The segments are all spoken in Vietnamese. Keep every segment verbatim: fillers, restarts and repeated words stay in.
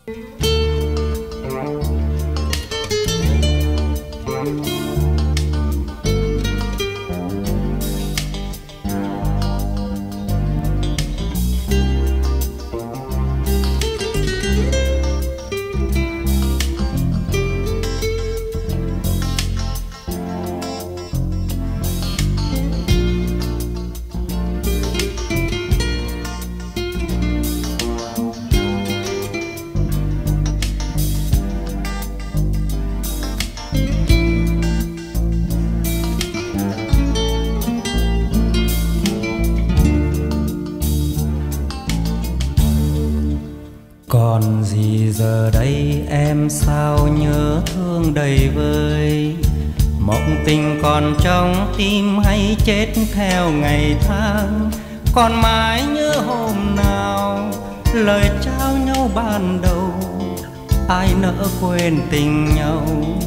Còn gì giờ đây em sao nhớ thương đầy vơi, mộng tình còn trong tim hay chết theo ngày tháng. Còn mãi nhớ hôm nào lời trao nhau ban đầu, ai nỡ quên tình nhau.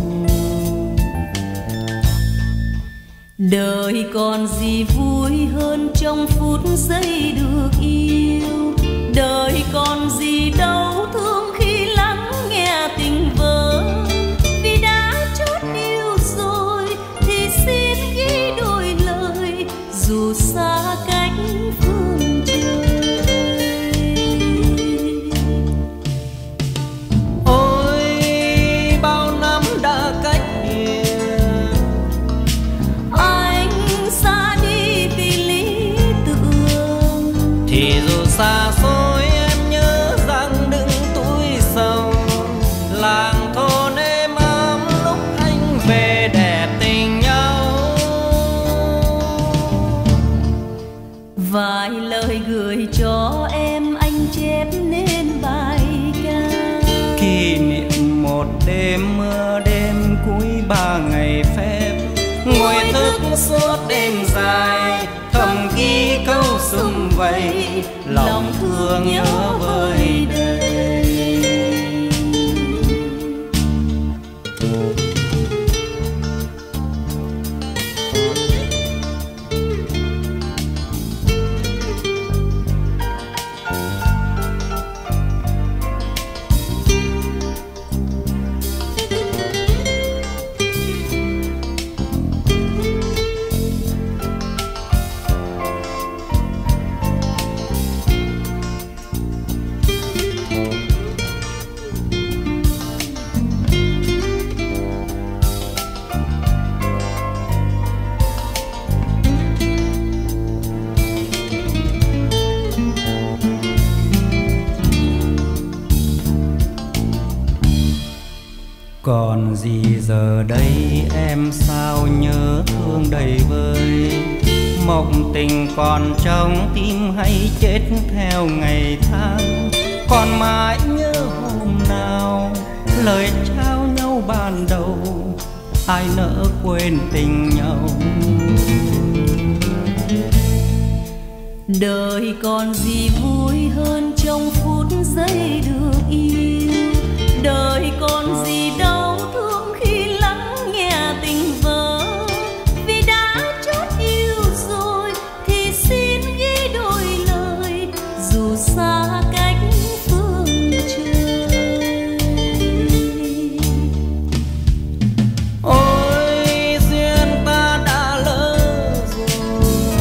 Đời còn gì vui hơn trong phút giây được yêu, đời còn gì đau thương khi lắng nghe tình vỡ. Vì đã chót yêu rồi thì xin ghi đôi lời, dù xa cách phương trời. Ôi bao năm đã cách biệt, anh xa đi vì lý tưởng, thì dù xa xôi em nhớ rằng đừng túi sầu. Làng thôn êm ấm lúc anh về đẹp tình nhau, vài lời gửi cho em anh chép nên bài ca. kỷ niệm một đêm mưa đêm cuối ba ngày phép, ngồi thức suốt đêm dài thầm ghi câu sum vầy, lòng thương nhớ vơi đầy. Còn gì giờ đây em sao nhớ thương đầy vơi, mộng tình còn trong tim hay chết theo ngày tháng. Còn mãi nhớ hôm nào lời trao nhau ban đầu, ai nỡ quên tình nhau. Đời còn gì vui hơn trong phút giây được yêu, đời còn gì đau thương khi lắng nghe tình vỡ. Vì đã chót yêu rồi thì xin ghi đôi lời, dù xa cách phương trời. Ôi duyên ta đã lỡ rồi,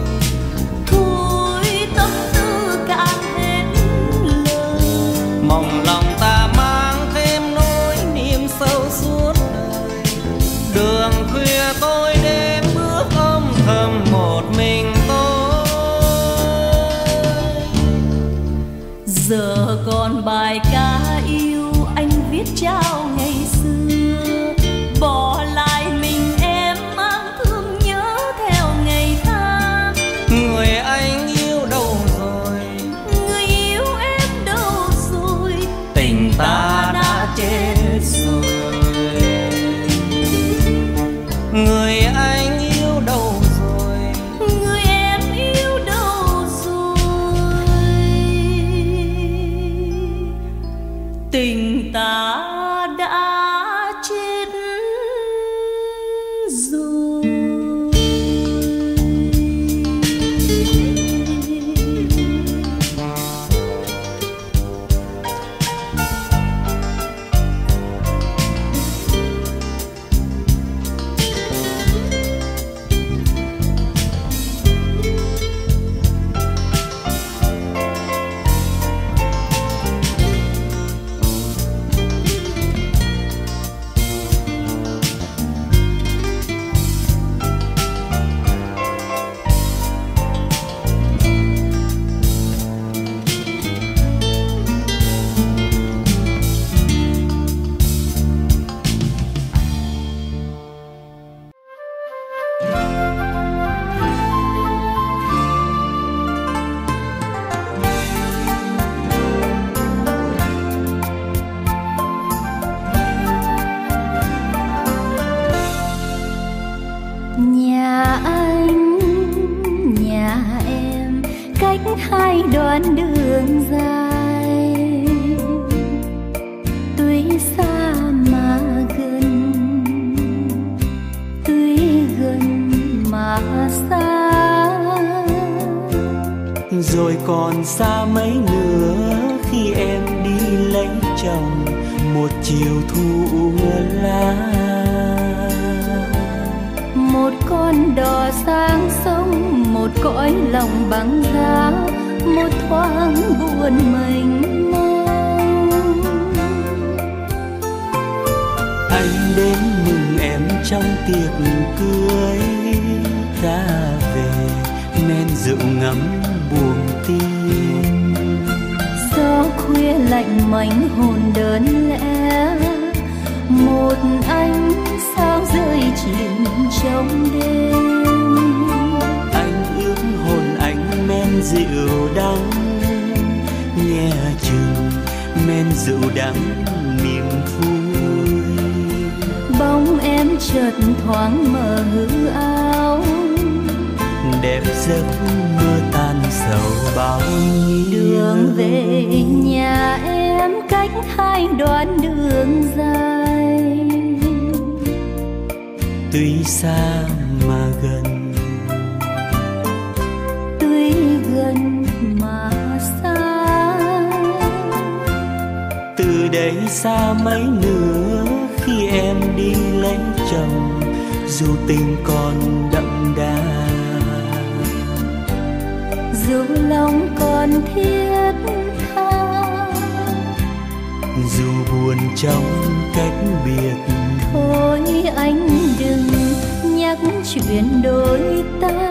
thôi tâm tư cạn hết lời. mong lòng ta mang thêm nỗi niềm sâu suốt đời. Đường khuya tôi đêm bước âm thầm một mình tôi. Giờ còn bài ca yêu anh viết trao ngày xưa, bỏ lại mình em mang thương nhớ theo ngày tháng. Người anh yêu đâu rồi, Người yêu em đâu rồi, tình ta đã chết rồi. Người anh yêu đâu rồi, người em yêu đâu rồi, tình ta đã cách hai đoạn đường dài, tuy xa mà gần, tuy gần mà xa. Rồi còn xa mấy nữa khi em đi lấy chồng, một chiều thu úa lá. Một con đò sang sông, một cõi lòng băng giá, một thoáng buồn mênh mông. Anh đến mừng em trong tiệc cưới, ta về men rượu ngắm buồn tim. Gió khuya lạnh mảnh hồn đơn lẽ, một ánh sao rơi chìm trong đêm. Anh ước hồn anh men rượu đắng, nghe chừng men rượu đắng niềm vui. Bóng em chợt thoáng mờ hư áo, đẹp giấc mơ tan sầu bao nhiêu. Đường về nhà em cách hai đoạn đường dài, tuy xa mà gần, tuy gần mà xa. Từ đây xa mấy nữa khi em đi lấy chồng, dù tình còn đậm đà, dù lòng còn thiết tha, dù buồn trong cách biệt. Thôi anh đừng nhắc chuyện đôi ta.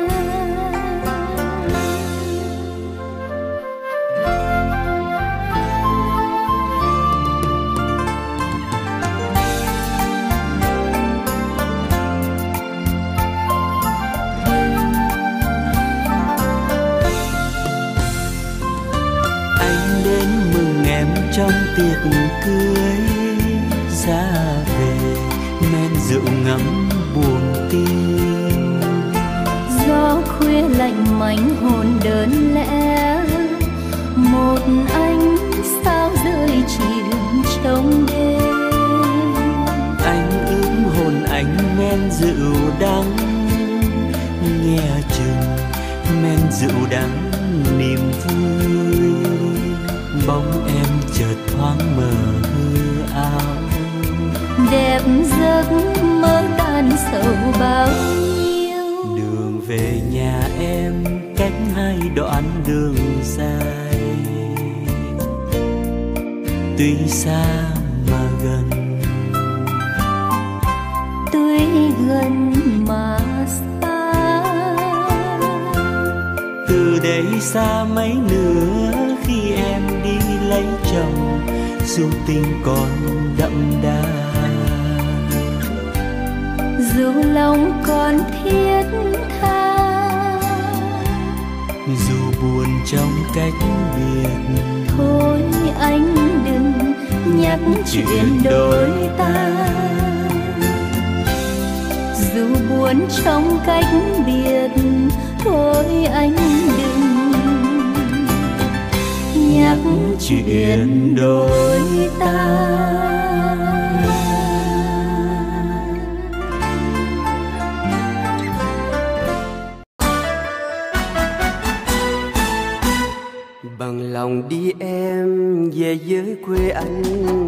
Anh đến mừng em trong tiệc cưới, ra về men rượu ngắm buồn tim. Gió khuya lạnh mảnh hồn đơn lẽ, một ánh sao rơi chìm trong đêm. Anh ước hồn anh men rượu đắng, nghe chừng men rượu đắng niềm vui. Bóng em chợt thoáng mờ hư áo, đẹp giấc mơ tan sầu bao nhiêu. Đường về nhà em cách hai đoạn đường dài, tuy xa mà gần, tuy gần mà xa. Từ đây xa mấy nữa khi em đi lấy chồng, dù tình còn đậm đà, dù lòng còn thiết tha, dù buồn trong cách biệt. Thôi anh đừng nhắc chuyện đôi ta, dù buồn trong cách biệt. Thôi anh đừng nhắc chuyện đôi ta. Bằng lòng đi em về với quê anh,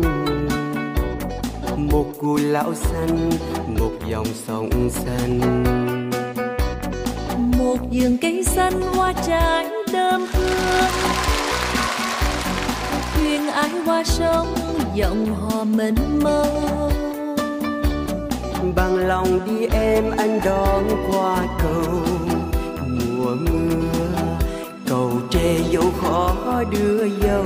một cùi lão xanh, một dòng sông xanh, một vườn cây xanh hoa trái đơm hương, thuyền ái qua sông dòng hò mênh mông. Bằng lòng đi em anh đón qua cầu mùa mưa, cầu tre dẫu khó đưa dâu.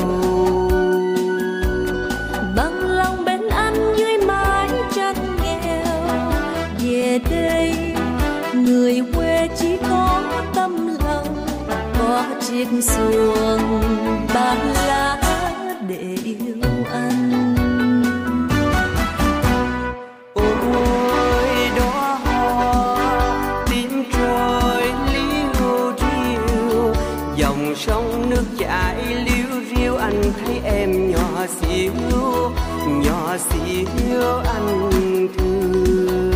Bằng lòng bên anh dưới mái tranh nghèo, về đây người quê chỉ có tâm lòng, có chiếc xuồng ba lá để yêu anh. Ôi đóa hoa tím trôi liu riu, dòng dòng sông nước chảy liu riu, anh thấy em nhỏ xíu, nhỏ xíu anh thương.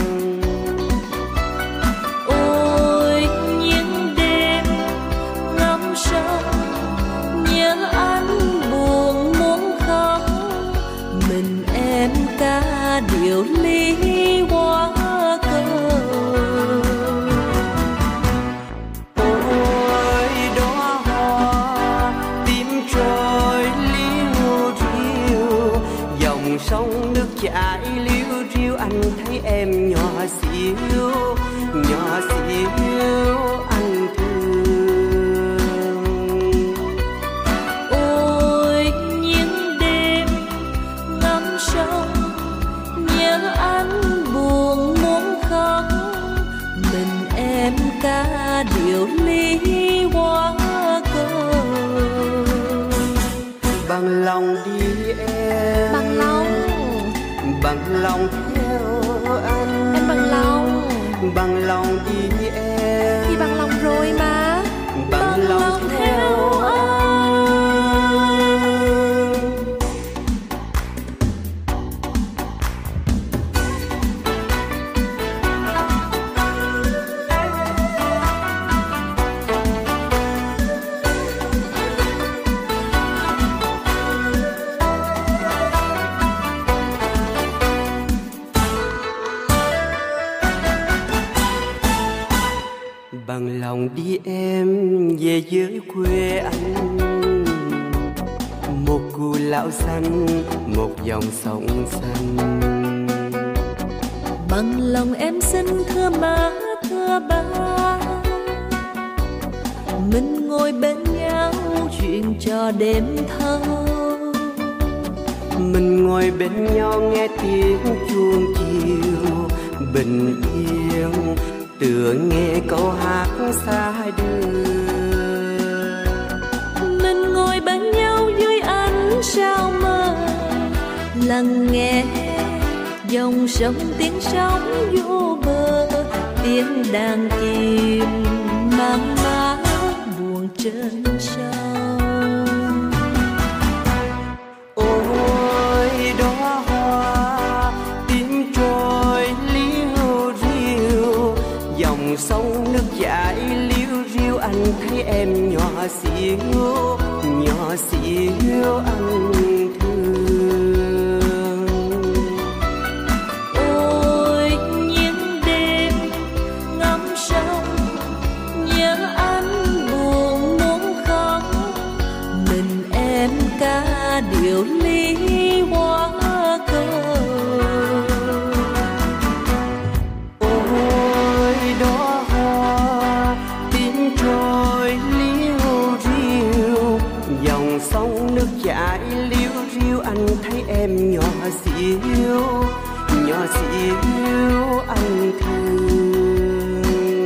Ôi những đêm ngắm sông nhớ anh buồn muốn khóc, mình em ca điệu ly hoa cờ. Ôi đóa hoa tím trôi liu riu, dòng sông nước chảy liu riu, anh thấy em nhỏ xíu, nhỏ xíu anh thương. Ôi những đêm ngắm sông nhớ anh buồn muốn khóc, mình em ca điệu ly hoa cờ. Bằng lòng đi em, Bằng lòng, bằng lòng theo anh, em bằng lòng, bằng lòng đi em, thì bằng lòng rồi mà. bằng lòng theo anh. Bằng lòng đi em về với quê anh, một cù lão xanh, một dòng sông xanh. Bằng lòng em xin thưa má thưa ba, mình ngồi bên nhau chuyện trò đêm thâu. Mình ngồi bên nhau nghe tiếng chuông chiều bình yên, tựa nghe câu hát xa đưa. Mình ngồi bên nhau dưới ánh sao mơ, lắng nghe dòng sông tiếng sóng vô bờ, tiếng đàn chìm mang mát buồn trên sông. Ôi đóa hoa tím trôi liu riu, dòng sông nước chảy liu riu, anh thấy em nhỏ xíu, nhỏ xíu anh thương. Ôi những đêm ngắm sông nhớ anh buồn muốn khóc, mình em ca điệu ly hoa cờ. Ôi đóa hoa tím trôi liu riu, dòng sông nước chảy liu riu, anh thấy em nhỏ xíu, nhỏ xíu anh thương.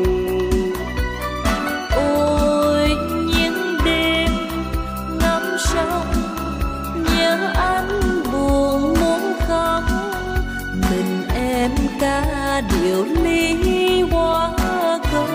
Ôi những đêm ngắm sông nhớ anh buồn muốn khóc, mình em ca điệu ly hoa cờ.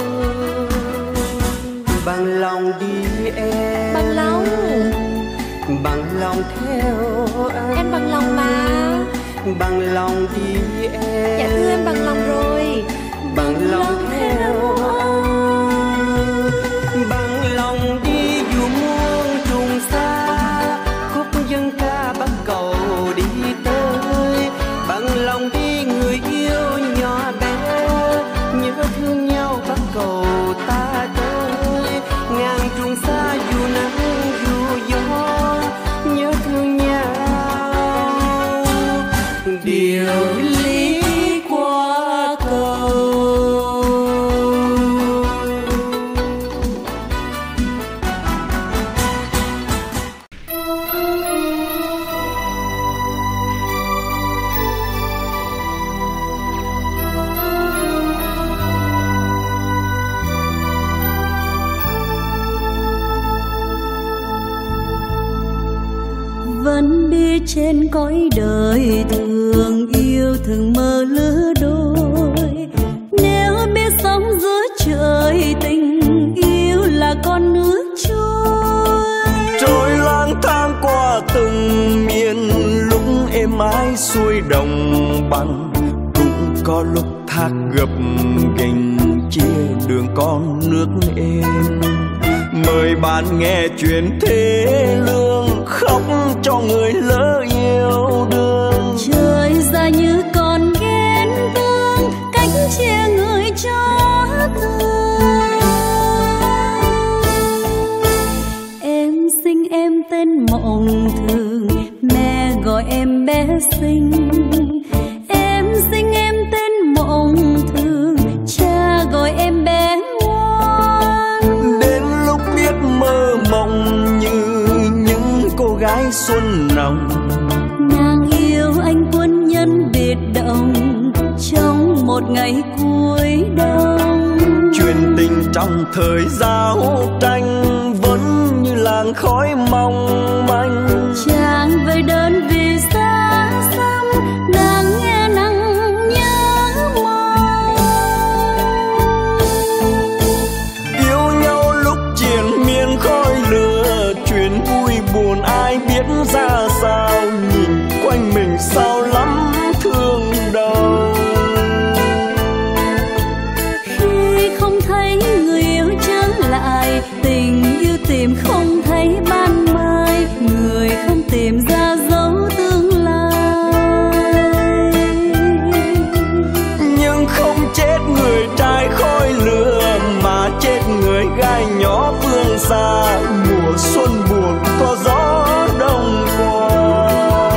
Bằng lòng đi em, Bằng lòng, bằng lòng theo anh, em bằng lòng mà. bằng lòng đi em, Dạ thưa em bằng lòng rồi. bằng lòng theo anh, bằng lòng đi dù muôn trùng xa, khúc dân ca bắt cầu đi tới. Bằng lòng đi người yêu nhỏ bé, nhớ thương nhau bắt cầu ta tới. Ngàn trùng xa dù nắng dù gió, nhớ thương nhau điều lý qua cầu. Vẫn đi trên cõi đời thường yêu thường mơ lứa đôi, nếu biết sống giữa trời tình yêu là con nước trôi. Trôi lang thang qua từng miền, lúc êm ái xuôi đồng bằng, cũng có lúc thác gập ghềnh chia đường con nước êm. Mời bạn nghe chuyện thế lương, khóc cho người lỡ yêu đương. Trời ra như con ghen tương, cách chia người cho thương. Em sinh em tên Mộng Thường, mẹ gọi em bé xinh. Em sinh em tên Mộng Thường, cha gọi em bé ngoan. Đến lúc biết mơ mộng như những cô gái xuân nồng, nàng yêu anh quân nhân biệt động trong một ngày cuối đông. chuyện tình trong thời giao tranh vẫn như làn khói mong manh. Chàng về đơn vì xa xăm, nàng nghe nắng nhớ mong. Yêu nhau lúc triền miên khói lửa, chuyện vui buồn ai biết ra sao. Nhìn quanh mình sao lắm thương đau. Khi không thấy người yêu trở lại, tình yêu tìm không thấy ban mai, người không tìm ra dấu tương lai. Nhưng không chết người trai khói lửa, mà chết người gai nhỏ phương xa. Mùa xuân buồn có gió đông qua.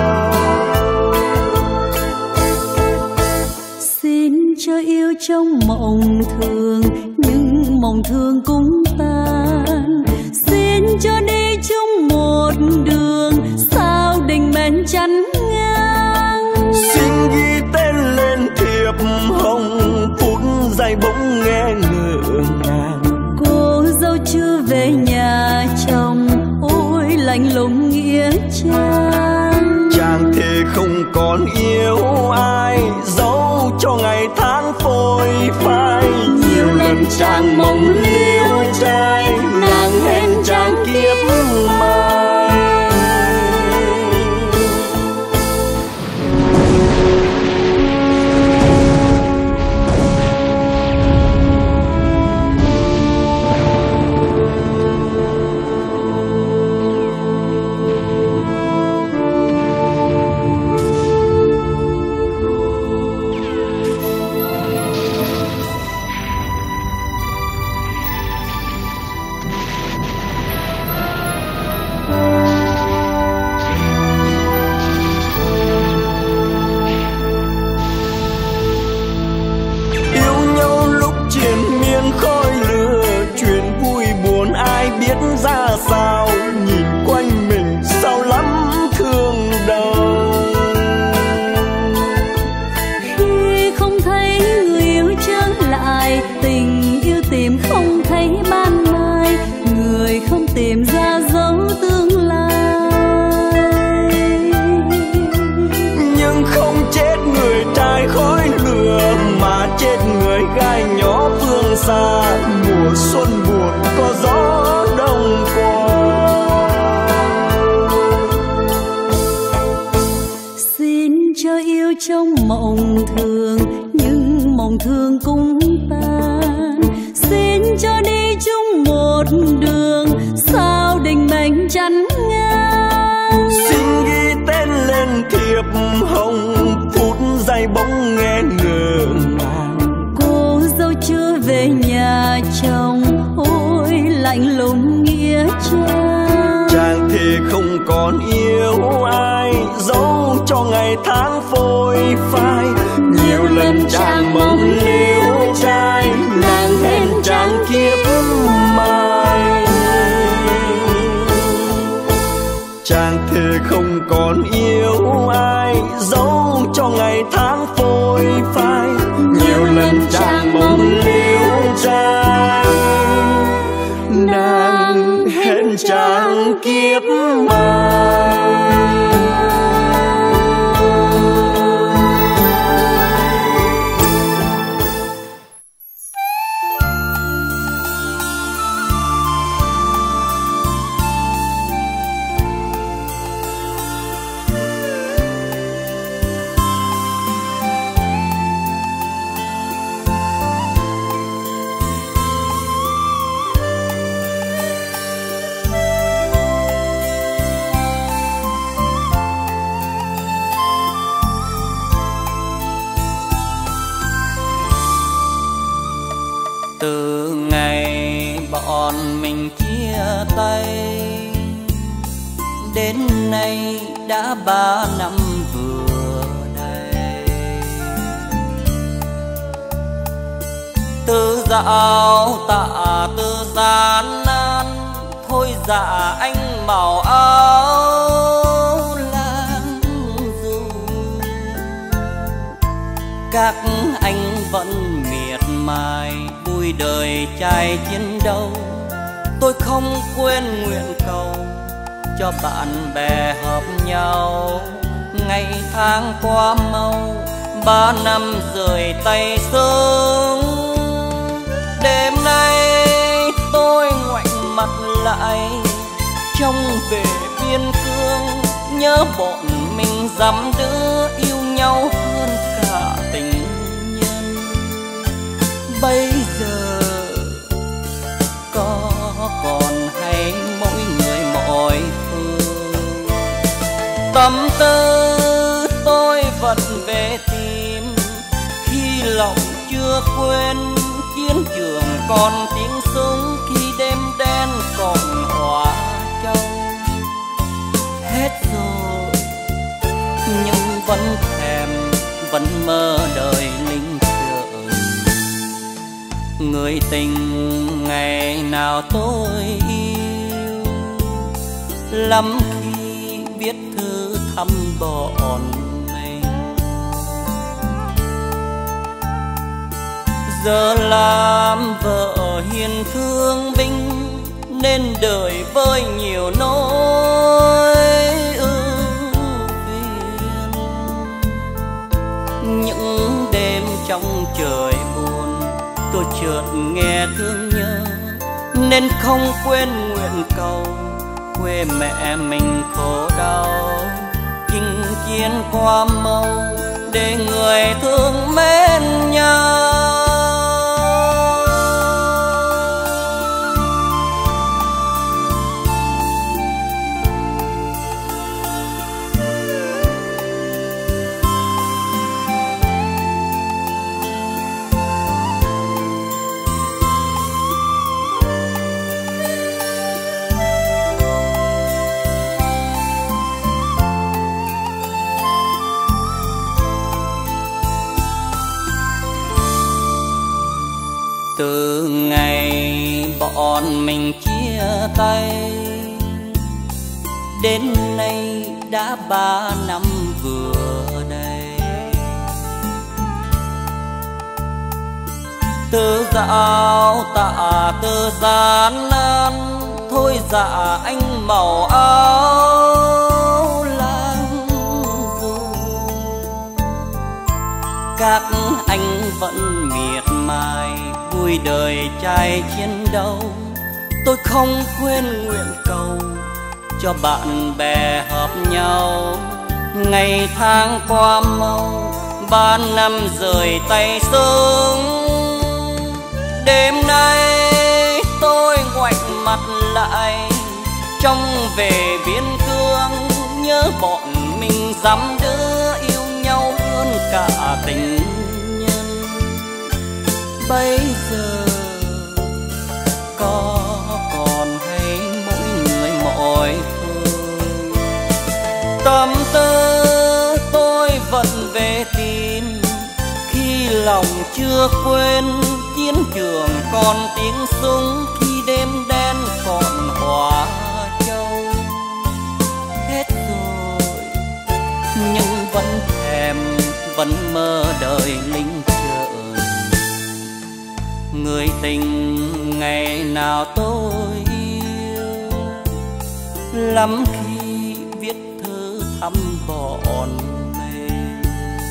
Xin cho yêu trong mộng thường, nhưng mộng thường cũng tan. Xin cho đi chung một đường, sao đình mến chắn ngang. Xin ghi tên lên thiệp hồng, phút giây bỗng nghe ngỡ ngàng. Cô dâu chưa về nhà chồng, ôi lạnh lùng nghĩa trang. Chàng thề không còn yêu ai, dẫu cho ngày tháng phôi phai. Nhiều lần chàng mong liêu trai, nàng hẹn chàng kiếp mai. Khói lửa, chuyện vui buồn ai biết ra sao. Nhìn quanh mình sao lắm thương đau. Khi không thấy người yêu trở lại, tình yêu tìm không thấy ban mai, người không tìm ra dấu tương lai. Nhưng không chết người trai khói lửa, mà chết người gai nhỏ phương xa. Mùa xuân buồn có gió đông qua. Xin cho yêu trong mộng thường, nhưng mộng thường cũng tan. Xin cho đi chung một đường, sao đình mệnh chắn ngang. Xin ghi tên lên thiệp hồng, phút giây bỗng nghe ngỡ ngàng. Cô dâu chưa về nhà chồng, ôi lạnh lùng nghĩa trang. Chàng thề không còn yêu ai, dẫu cho ngày tháng phôi phai. Nhiều lần chàng mong liêu trai, nàng hẹn chàng kiếp mai. Chàng thề không còn yêu ai, dẫu cho ngày tháng phôi phai. Nhiều lần chàng mong liêu trai, nàng hẹn chàng kiếp mai. mình chia tay. Đến nay đã ba năm vừa đây. Từ dạo tạ từ gian nan, thôi dạ anh màu áo lang du. Các anh vẫn miệt mài vui đời trai chiến đấu. Tôi không quên nguyện cầu cho bạn bè hợp nhau. Ngày tháng qua mau, ba năm rời tay sớm. Đêm nay tôi ngoảnh mặt lại, trông về biên cương, nhớ bọn mình dăm đứa yêu nhau hơn cả tình nhân. Bây giờ có còn hay mỗi người mỗi phương, tâm tư tôi vẫn về tìm. Khi lòng chưa quên chiến trường còn tiếng súng, khi đêm đen còn hóa châu. Hết rồi nhưng vẫn thèm, vẫn mơ đời linh trường. Người tình ngày nào tôi yêu, lắm khi viết thư thăm bọn mình. Giờ làm vợ hiền thương binh, nên đời với nhiều nỗi ưu phiền. Những đêm trong trời buồn, tôi chợt nghe thương nhớ, nên không quên nguyện cầu quê mẹ mình khổ đau. Chinh chiến qua mâu để người thương mến nhau. Từ ngày bọn mình chia tay, đến nay đã ba năm vừa đây. Từ dạo tạ từ gian nan, thôi dạ anh màu áo lang du. Các anh vẫn miệt mài vui đời trai chiến đấu. Tôi không quên nguyện cầu cho bạn bè hợp nhau. Ngày tháng qua mau, ba năm rời tay sớm. Đêm nay tôi ngoảnh mặt lại, trông về biên cương, nhớ bọn mình dăm đứa yêu nhau hơn cả tình nhân. Bây giờ có còn hay mỗi người mỗi phương, tâm tư tôi vẫn về tìm. Khi lòng chưa quên chiến trường còn tiếng súng, khi đêm đen còn hóa châu. Hết rồi nhưng vẫn thèm, vẫn mơ đời linh trường. Người tình ngày nào tôi yêu, lắm khi viết thư thăm bọn mình.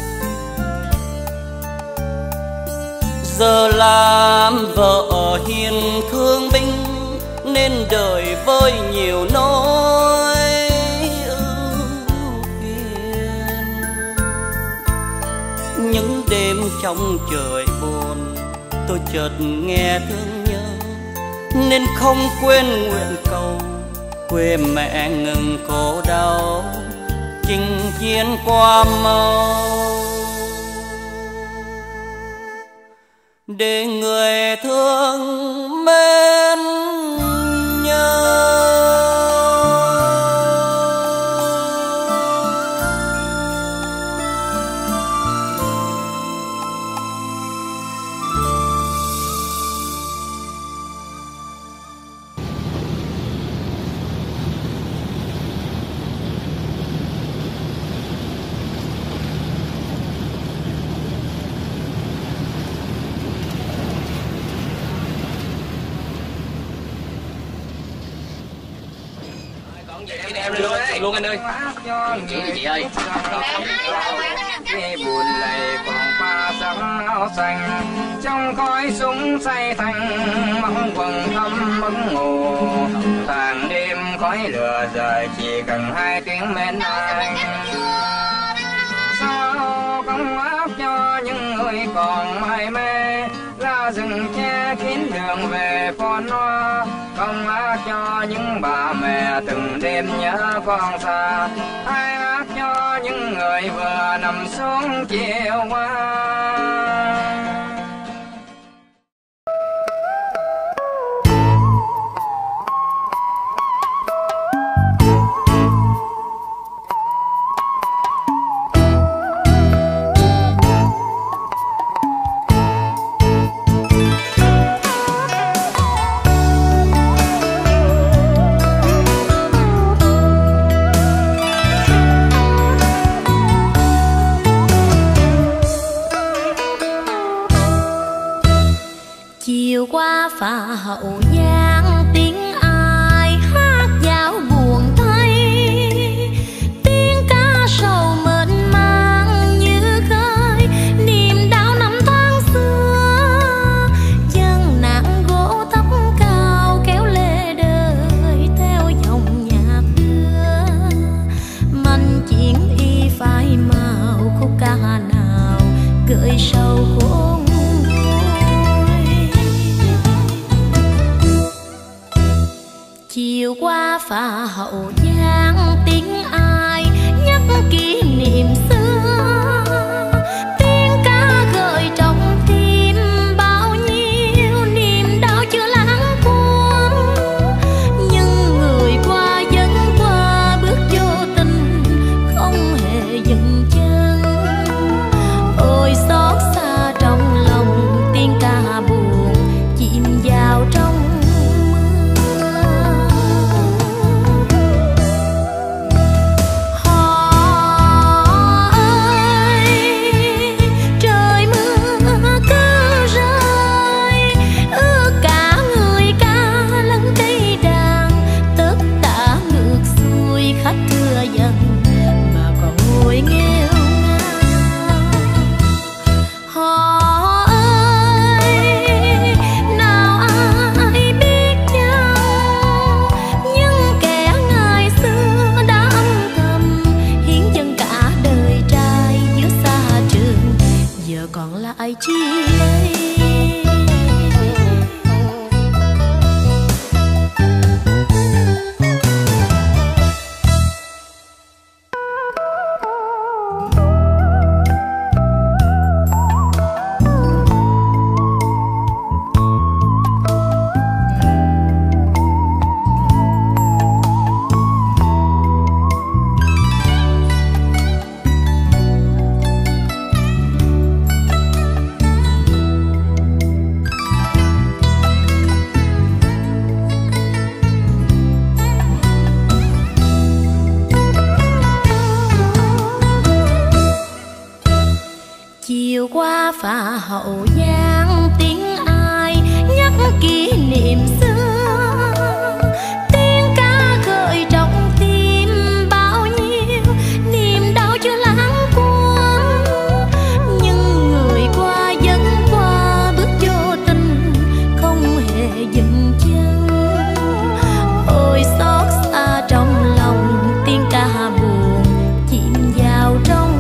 Giờ làm vợ hiền thương binh, nên đời với nhiều nỗi ưu phiền. Những đêm trong trời buồn, tôi chợt nghe thương nhớ, nên không quên nguyện cầu quê mẹ ngừng khổ đau. Chinh chiến qua mau để người thương mến Chị đem luôn, luôn anh ơi. Chị chị ơi. Khi buồn lầy còn pha sắm áo xanh, trong khói súng say thành mong quần thâm mất ngủ. Tàn đêm khói lửa rời chỉ cần hai tiếng mến anh. Sao không áp cho những người còn mải mê, ra rừng che kín đường về con hoa. Không áp cho những bà mẹ từng đêm nhớ con xa, ai áp cho những người vừa nằm xuống chiều qua. Chiều qua phà Hậu Giang tiếng ai hát dạo buồn thay, tiếng cá sầu mơn man như khơi niềm đau năm tháng xưa. Chân nặng gỗ thấp cao kéo lê đời theo dòng nhạc đưa, manh chuyện y phai màu khúc ca nào gợi sầu khổ. Chiều qua phà Hậu Giang tiếng ai nhắc kỷ niệm xưa, tiếng ca gợi trong tim bao nhiêu niềm đau chưa lãng quên. Nhưng người qua vẫn qua bước vô tình không hề dừng chân. Ôi xót xa trong lòng tiếng ca buồn chìm vào trong lại chi đây. Chiều qua phà Hậu Giang tiếng ai nhắc kỷ niệm xưa, tiếng ca gợi trong tim bao nhiêu niềm đau chưa lãng quên. Nhưng người qua vẫn qua bước vô tình không hề dừng chân. Ôi xót xa trong lòng tiếng ca buồn chìm vào trong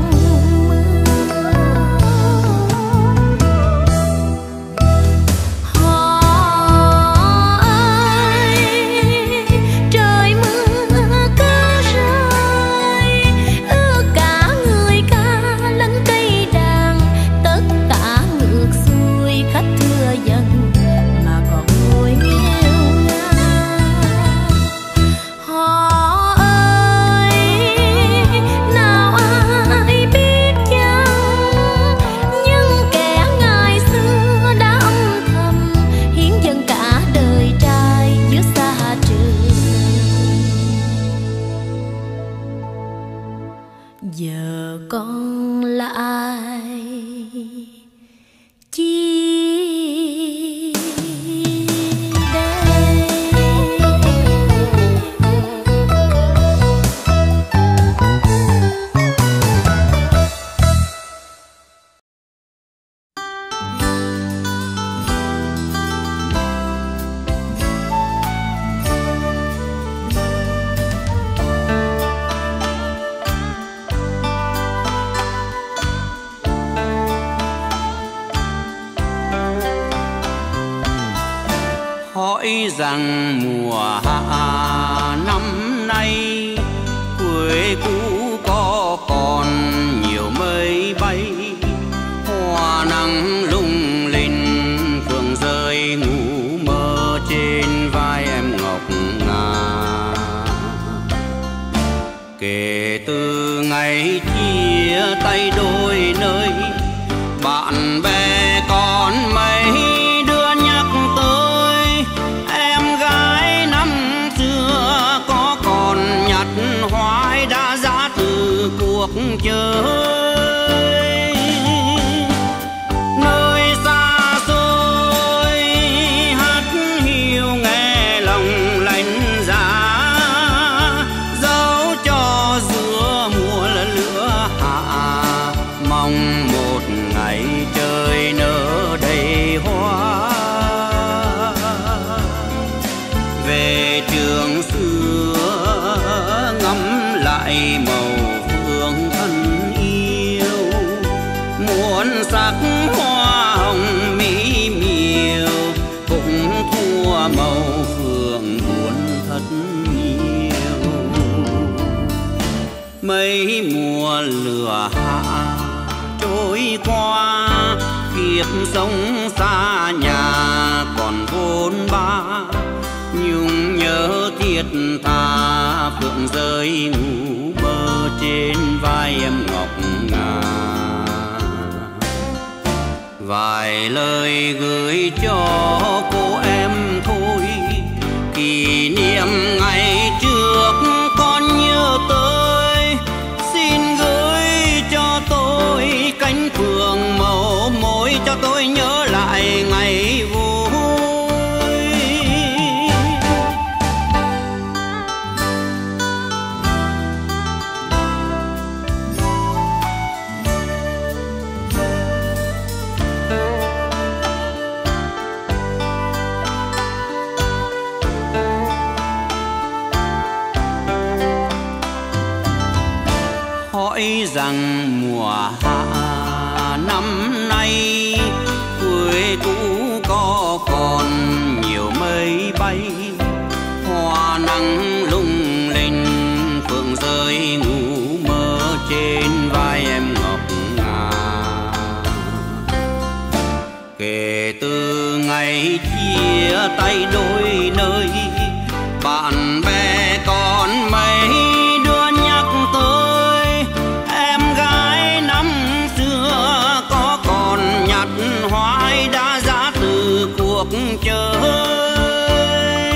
giờ con lại chi đây. rằng mùa hạ năm nay quê cũ có còn nhiều mây bay, hoa nắng lung linh phượng rơi ngủ mơ trên vai em ngọc ngà. Kể từ ngày chia tay đôi nơi, bạn bè còn mấy đứa nhắc tới em gái năm xưa có còn nhặt hoài đã giá từ cuộc chơi. Nơi xa xôi hát hiu nghe lòng lạnh giá, dẫu cho giữa mùa là lửa hạ, mong một ngày trời nở đầy hoa. Về trường xưa ngắm lại màu phương thân yêu, muôn sắc hoa hồng mỹ miều cũng thua màu phượng buồn thật nhiều. Mấy mùa lửa hạ trôi qua, kiếp sống xa nhà còn vốn ba, nhung nhớ thiết tha phượng rơi ngủ mơ trên vai em ngọc ngà. Vài lời gửi cho cô em thôi, kỷ niệm ngày trước con nhớ tới, xin gửi cho tôi cánh phượng màu môi cho tôi nhớ lại ngày vui. Hỏi rằng mùa hạ năm nay quê cũ có còn nhiều mây bay, hoa nắng lung linh phượng rơi ngủ mơ trên vai em ngọc ngà. Kể từ ngày chia tay đôi nơi, bạn bè còn mấy đứa nhắc tới em gái năm xưa có còn nhặt hoài đã giá từ cuộc chơi.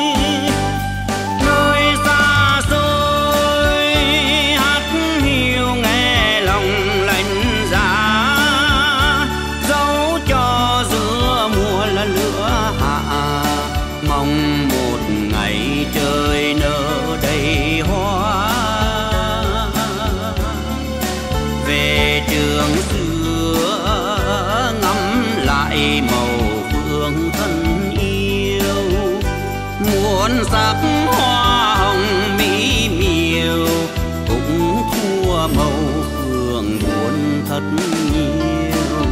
Nơi xa xôi hát hiu nghe lòng lạnh giá, dẫu cho giữa mùa là lửa hạ, mong một ngày trời nở đầy hoa. Về trường xưa ngắm lại màu phương thân yêu, muôn sắc hoa hồng mỹ miều cũng thua màu phượng buồn thật nhiều.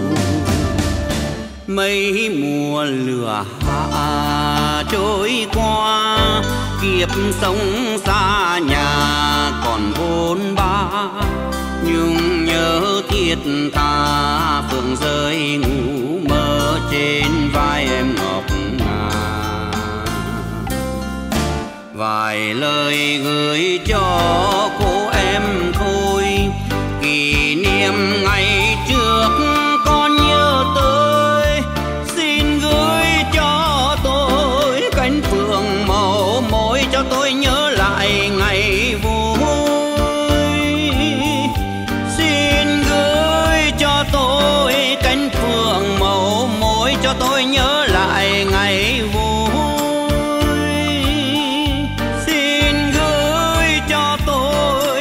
Mấy mùa lửa hạ trôi qua, kiếp sống xa nhà còn vốn ba, nhung nhớ thiết tha phượng rơi ngủ mơ trên vai em ngọc ngà. Vài lời gửi cho cô em thôi, kỷ niệm ngày trước con nhớ tới, xin gửi cho tôi cánh phượng màu môi cho tôi nhớ lại ngày vui. Xin gửi cho tôi cánh phượng màu môi cho tôi nhớ lại ngày vui. Xin gửi cho tôi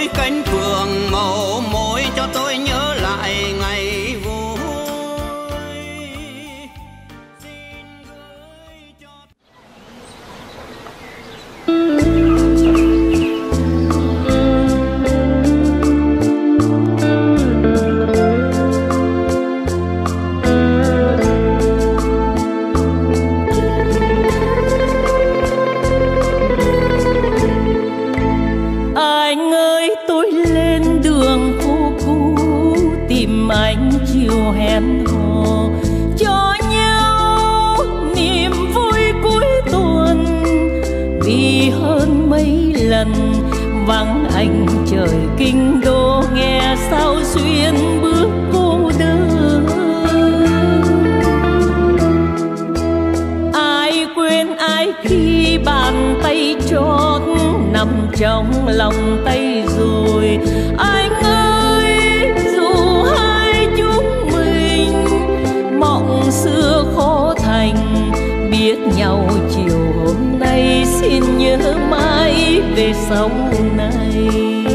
vội hơn mấy lần. Vắng anh trời kinh đô, nghe sao xuyên bước cô đơn. Ai quên ai khi bàn tay trót nằm trong lòng tay rồi. Anh ơi, dù hai chúng mình mộng xưa khó thành, biết nhau chiều hôm nay, xin nhớ mãi về sau này.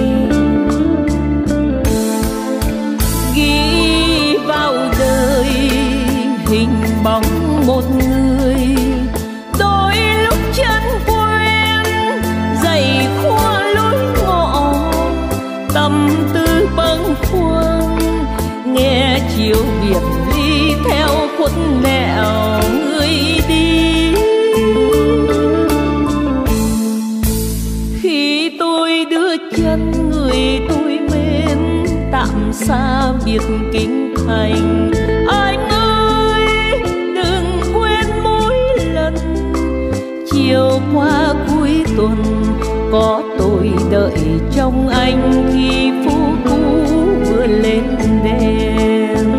Ghi vào đời hình bóng một người, đôi lúc chân quen dày khua lối ngõ, tâm tư bâng khuâng nghe chiều biệt ly theo khuất nẻo người đi. Khi tôi đưa chân người tôi mến tạm xa biệt kinh thành, anh ơi đừng quên mỗi lần chiều qua cuối tuần có tôi đợi trong anh khi phố cũ vừa lên đèn.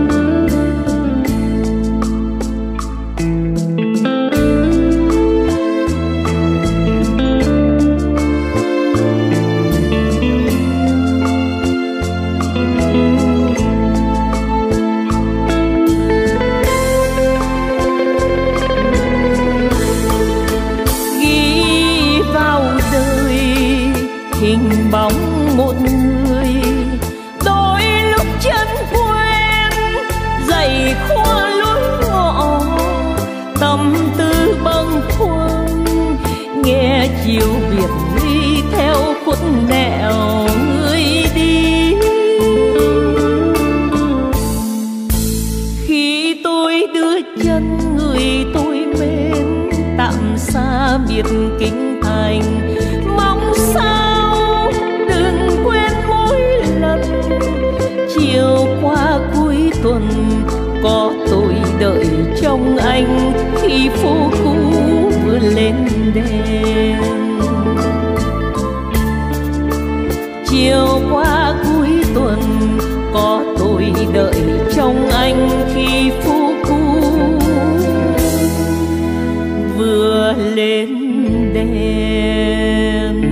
Hình bóng một người, đôi lúc chân quen dày khua lối ngõ, tâm tư bâng khuâng nghe chiều biệt ly theo khuất nẻo người đi. Khi tôi đưa chân người tôi mến tạm xa biệt kinh thành, mong sao đừng quên mỗi lần chiều qua cuối tuần có tôi đợi trong anh khi phố cũ vừa lên đèn. Chiều qua cuối tuần có tôi đợi trong anh khi phố cũ vừa lên đèn.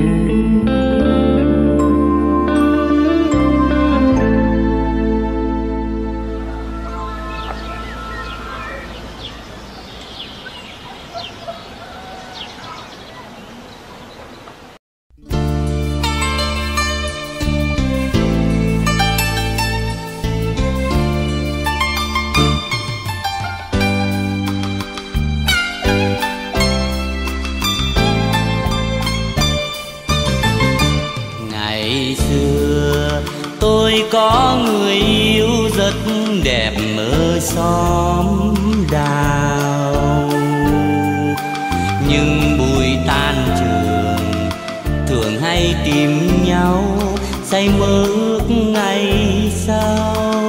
Tôi có người yêu rất đẹp ở xóm đào, nhưng buổi tan trường thường hay tìm nhau say mơ ước ngày sau.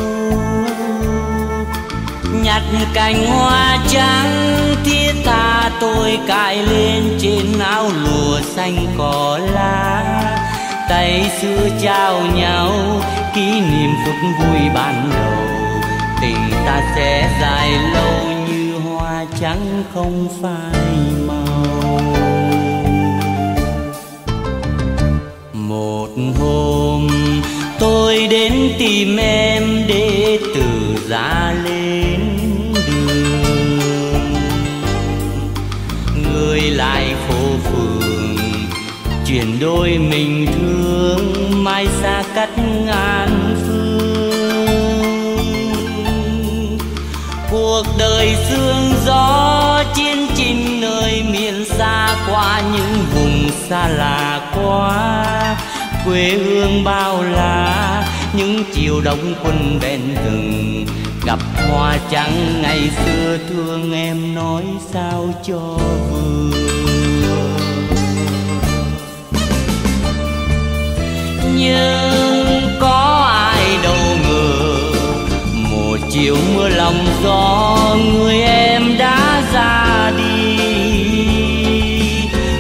Nhặt cành hoa trắng thiết tha tôi cài lên trên áo lụa xanh cỏ lá, tay xưa trao nhau kỷ niệm phút vui ban đầu. Tình ta sẽ dài lâu như hoa trắng không phai màu. Một hôm tôi đến tìm em để từ giá lên đường, người lại phố phường chuyển đôi mình thương, mai xa cách ngàn phương. Cuộc đời sương gió chiến chinh nơi miền xa, qua những vùng xa lạ quá quê hương bao la. Những chiều đông quân ven rừng gặp hoa trắng ngày xưa, thương em nói sao cho vừa. Nhưng có ai đâu ngờ một chiều mưa lòng gió người em đã ra đi.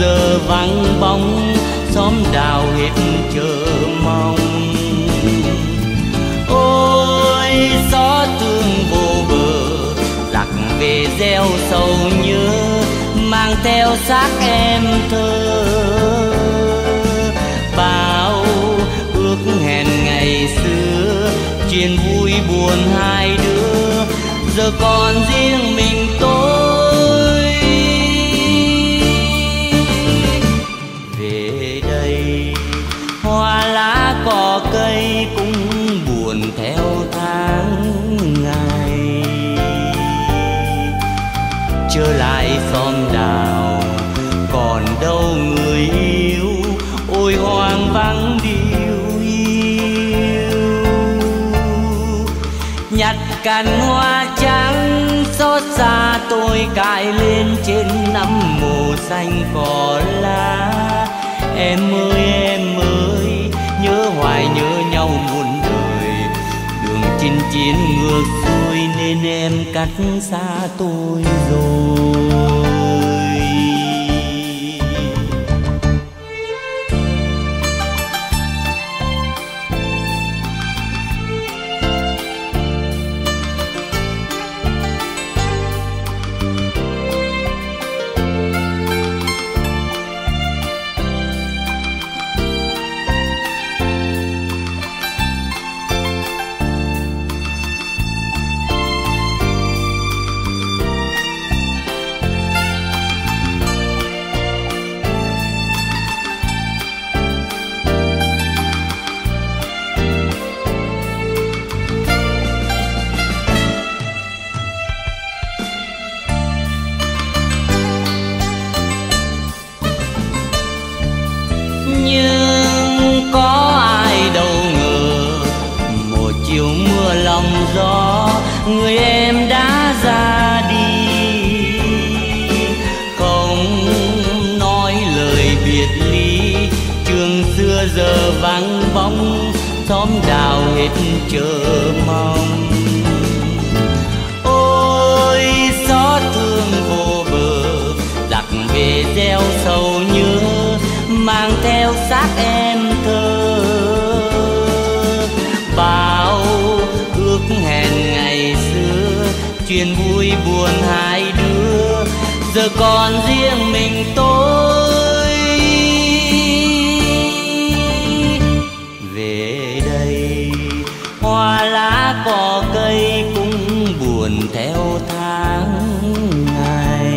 giờ vắng bóng, xóm đào hết chờ mong. Ôi gió thương vô bờ, lạc về gieo sầu nhớ, mang theo xác em thơ. Bao ước hẹn ngày xưa, chuyện vui buồn hai đứa, giờ còn riêng mình tôi. Về đây hoa lá cỏ cây cũng buồn theo tháng ngày, trở lại xóm đào còn đâu người yêu, ôi hoang vắng điều yêu. Nhặt cành hoa trắng xót xa tôi cài lên trên nắm mồ xanh cỏ lá. Em ơi em ơi, nhớ hoài nhớ nhau muôn đời, đường chinh chiến ngược xuôi nên em cách xa tôi rồi. Nhưng có ai đâu ngờ, một chiều mưa lòng gió, người em đã ra đi. Không nói lời biệt ly, trường xưa giờ vắng bóng, xóm đào hết chờ mong. Ôi xót thương vô bờ, lạc về gieo sầu nhớ, mang theo xác em thơ. Bao ước hẹn ngày xưa, chuyện vui buồn hai đứa, giờ còn riêng mình tôi. Về đây hoa lá cỏ cây cũng buồn theo tháng ngày,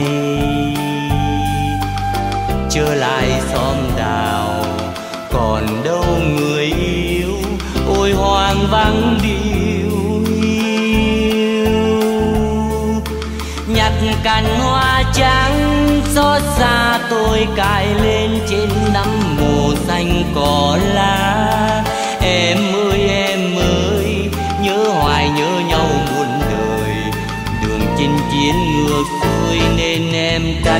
trở lại xóm đào còn đâu người yêu, ôi hoang vắng điều yêu. Nhặt cành hoa trắng xót xa tôi cài lên trên nắm mồ xanh cỏ lá. Em ơi em ơi, nhớ hoài nhớ nhau muôn đời, đường chinh chiến ngược xuôi nên em cách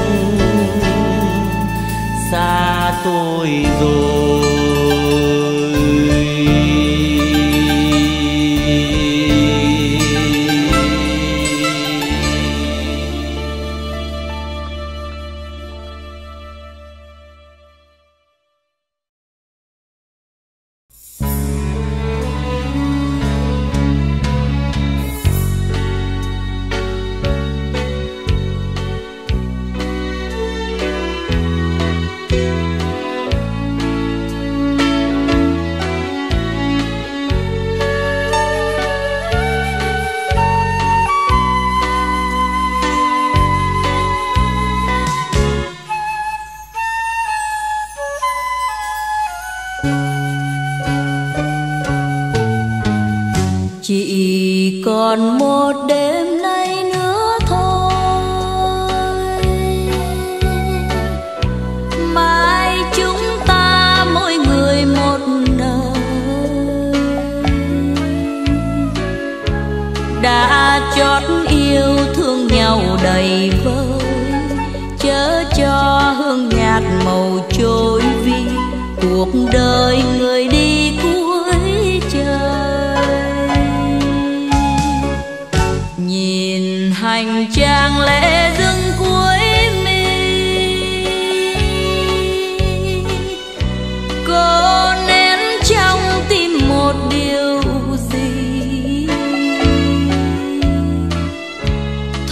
xa tôi rồi. Chỉ còn một đêm nay nữa thôi, mai chúng ta mỗi người một nơi. Đã chót yêu thương nhau đầy vơi, chớ cho hương nhạt màu trôi vi cuộc đời người đi cuối trời. Nhìn hành trang lễ dâng cuối mi,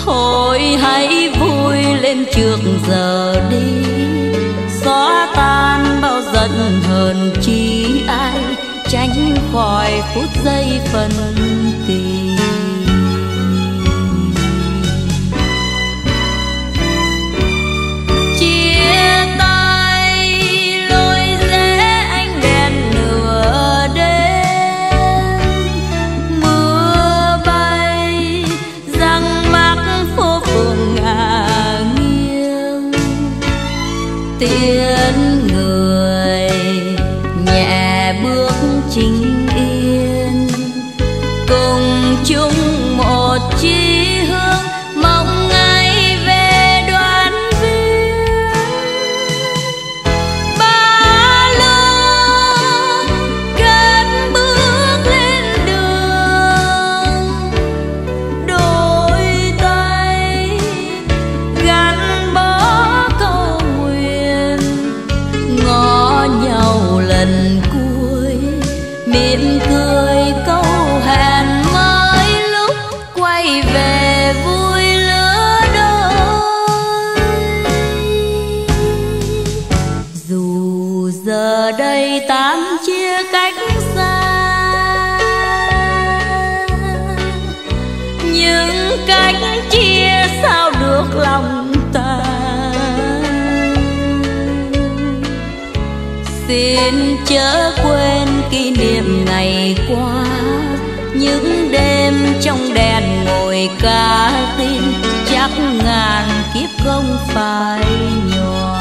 Thôi hãy vui lên trước giờ đi, xóa tan bao giận hờn chi ai, tránh khỏi phút giây phân kỳ. Chia tay lối rẽ ánh đèn nửa đêm, mưa bay răng mắc phố phường ngả nghiêng. Tiếng người nhẹ bước chính yên, cùng chung một chí hướng mong ngày về đoàn viên. Ba lô cất bước lên đường, đôi tay gắn bó câu nguyện, ngó nhau lần cuối mỉm cười câu hẹn mới lúc quay về vui lứa đôi. Dù giờ đây tám chia cách xa, nhưng cách chia sao được lòng ta. Xin chớ quên kỷ niệm ngày qua, những đêm trong đèn ngồi cá tin, chắc ngàn kiếp không phải nhòa.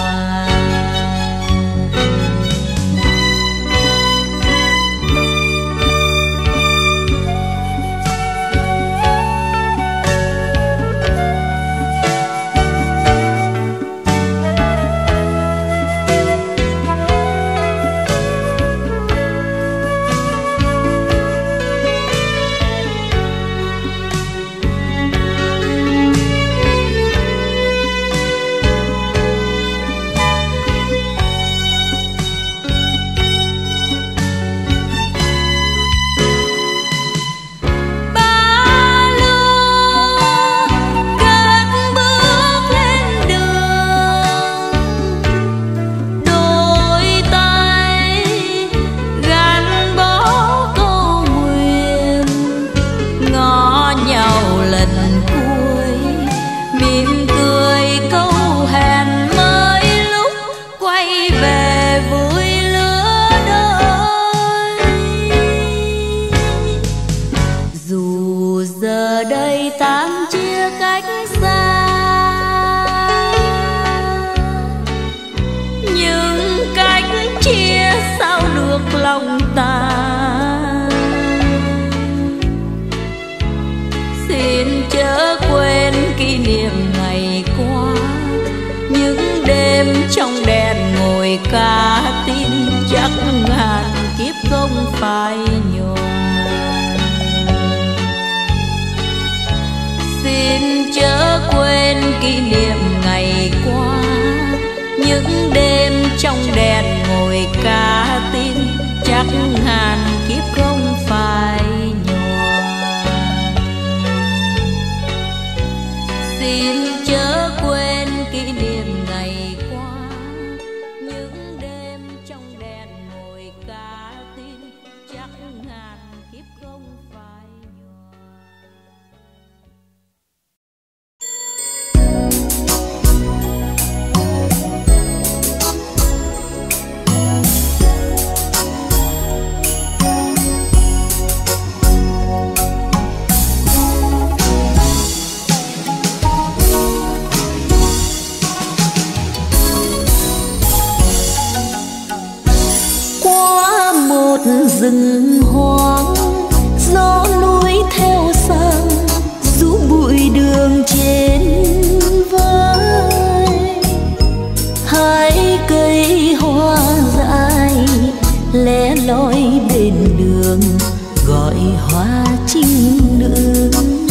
Lòng ta xin chớ quên kỷ niệm ngày qua, những đêm trong đèn ngồi cá tin, chắc ngàn kiếp không phải nhòa. Xin chớ quên kỷ niệm ngày qua, những đêm trong đèn ngồi cá tin, chắc ngàn kiếp không phải nhòa. Xin chớ quên kỷ niệm ngày qua, những đêm trong đèn ngồi cá tin, chắc ngàn kiếp không phải nhòa. Rừng hoang gió núi theo sang, rũ bụi đường trên vai. Hai cây hoa dại lẻ loi bên đường, gọi hoa trinh nữ.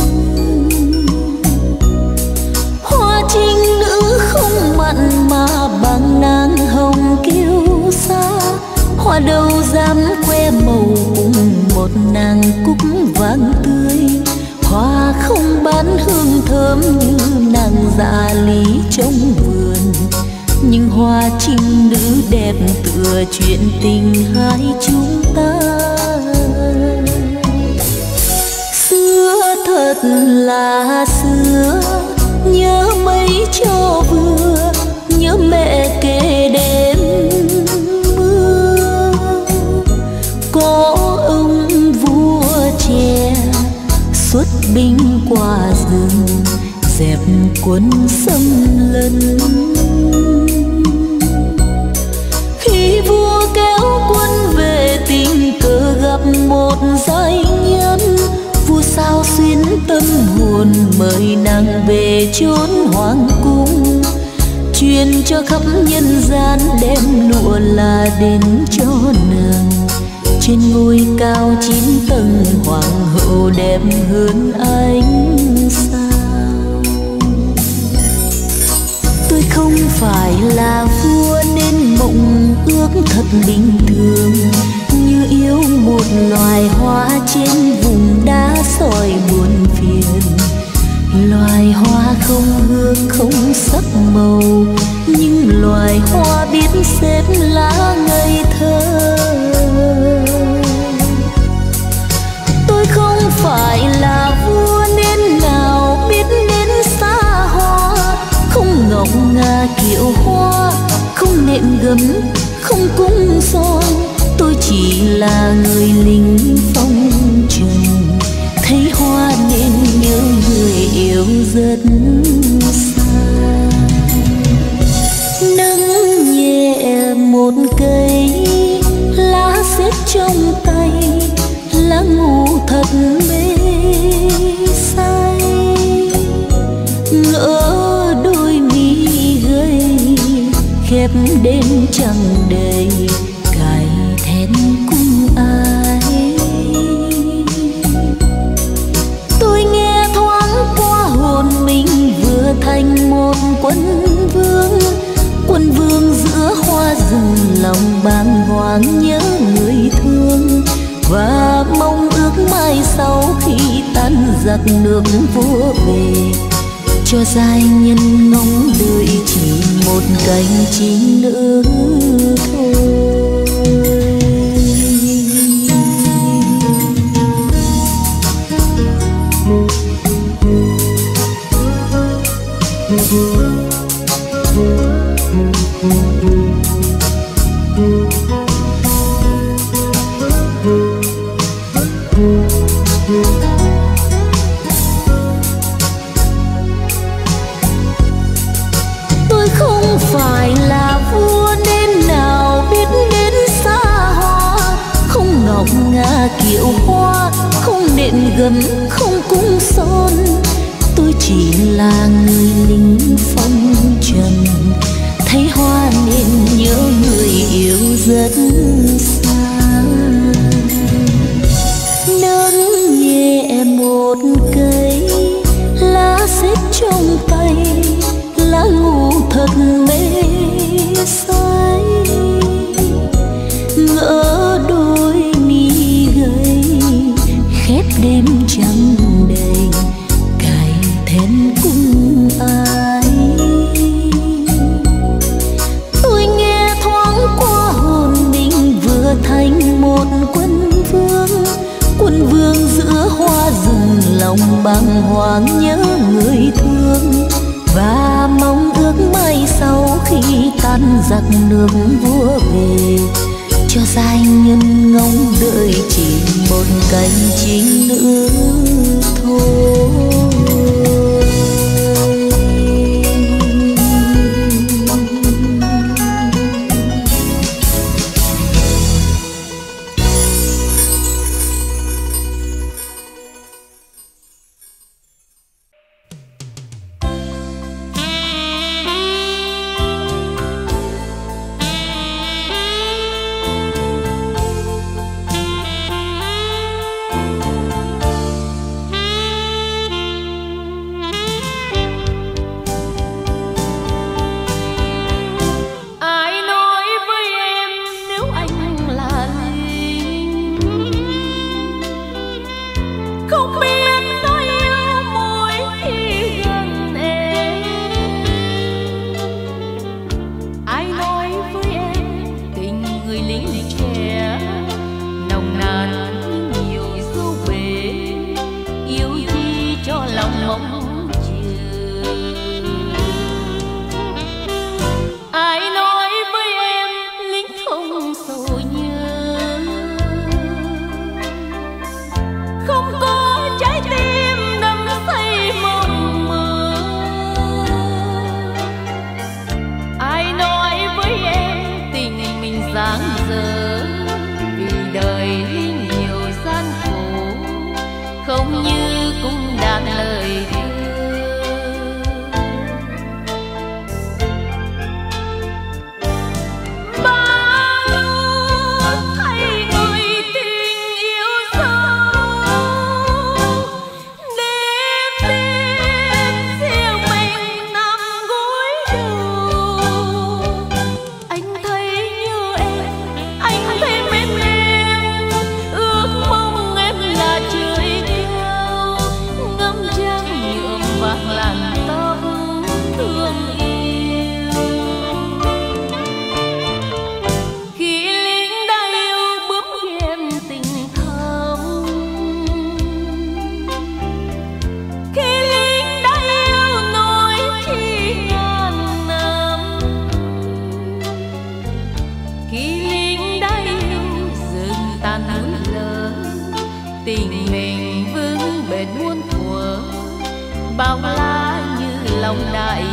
Hoa trinh nữ không mặn mà bằng nắng hồng kiêu sa, hoa đâu dám que màu cùng một nàng cúc vàng tươi. Hoa không bán hương thơm như dạ lý trong vườn, nhưng hoa trinh nữ đẹp tựa chuyện tình hai chúng ta. Xưa thật là xưa, nhớ mấy cho vừa, nhớ mẹ kể đêm mưa. Có ông vua trẻ xuất binh qua rừng, dẹp quân xâm lấn. Khi vua kéo quân về tình cờ gặp một giai nhân, vua sao xuyên tâm hồn mời nàng về chốn hoàng cung, truyền cho khắp nhân gian đem lụa là đến cho nàng. Trên ngôi cao chín tầng hoàng hậu đẹp hơn ánh sao. Tôi không phải là vua nên mộng ước thật bình thường, như yêu một loài hoa trên vùng đá sỏi buồn phiền. Loài hoa không hương không sắc màu, nhưng loài hoa biết xếp lá ngây thơ. Tôi không phải là vua nên nào biết đến xa hoa, không ngọc ngà kiệu hoa, không nệm gấm, không cung son. Tôi chỉ là người lính phong trần, thấy hoa nên nhớ người yêu rất xa. Nâng nhẹ một cây lá xếp trong tay, lá ngủ thật mê say. Ngỡ đôi mi gầy khép đêm chẳng đầy, cài thén cung ai. Tôi nghe thoáng qua hồn mình vừa thành một quân vương, quân vương giữa hoa rừng lòng bàng hoàng nhớ người thương, và mong ước mai sau khi tan giặc nước vua về, cho giai nhân ngóng đợi chỉ một cánh chim nữ thôi. Tôi không phải là vua nên nào biết đến xa hoa, không ngọc ngà kiệu hoa, không nệm gấm, không cung son. Tôi chỉ là người lính phong trần, thấy hoa nên nhớ người yêu rất xa. Nâng nhẹ một cây lá xếp trong tay, lá ngủ thật mê say. Ngỡ đôi mi gầy khép đêm trăng đầy, cài thén cung ai. Tôi nghe thoáng qua hồn mình vừa thành một quân vương, quân vương giữa hoa rừng lòng bàng hoàng nhớ người thương, và mong ước mai sau khi tan giặc nước vua về, cho giai nhân ngóng đợi chỉ một cánh chim nữ thôi. lòng đại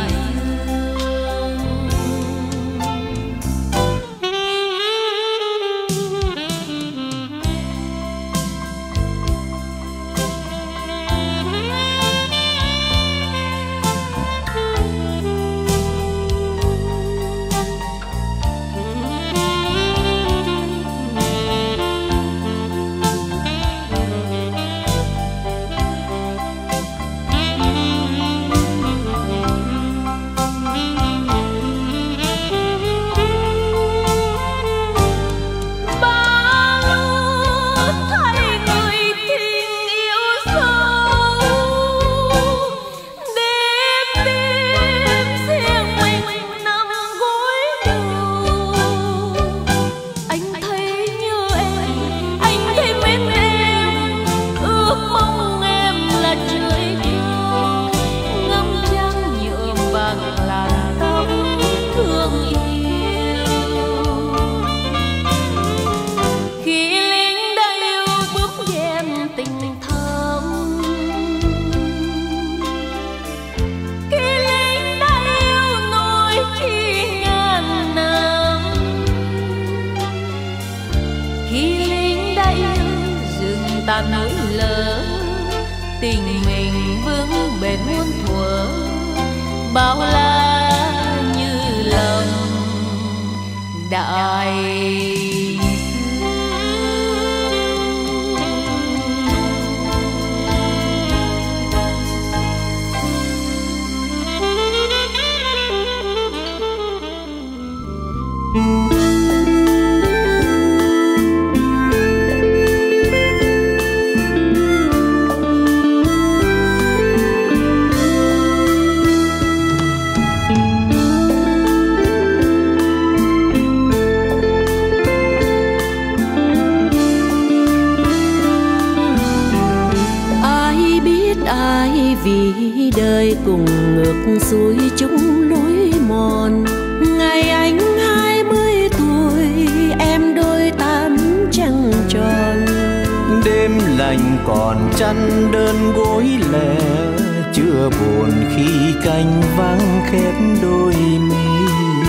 ta núi lớn tình mình vững bền muôn thuở bao la như lòng đại vì đời cùng ngược xuôi chung lối mòn. Ngày anh hai mươi tuổi em đôi tám trăng tròn. Đêm lạnh còn chăn đơn gối lẻ, chưa buồn khi canh vắng khép đôi mi.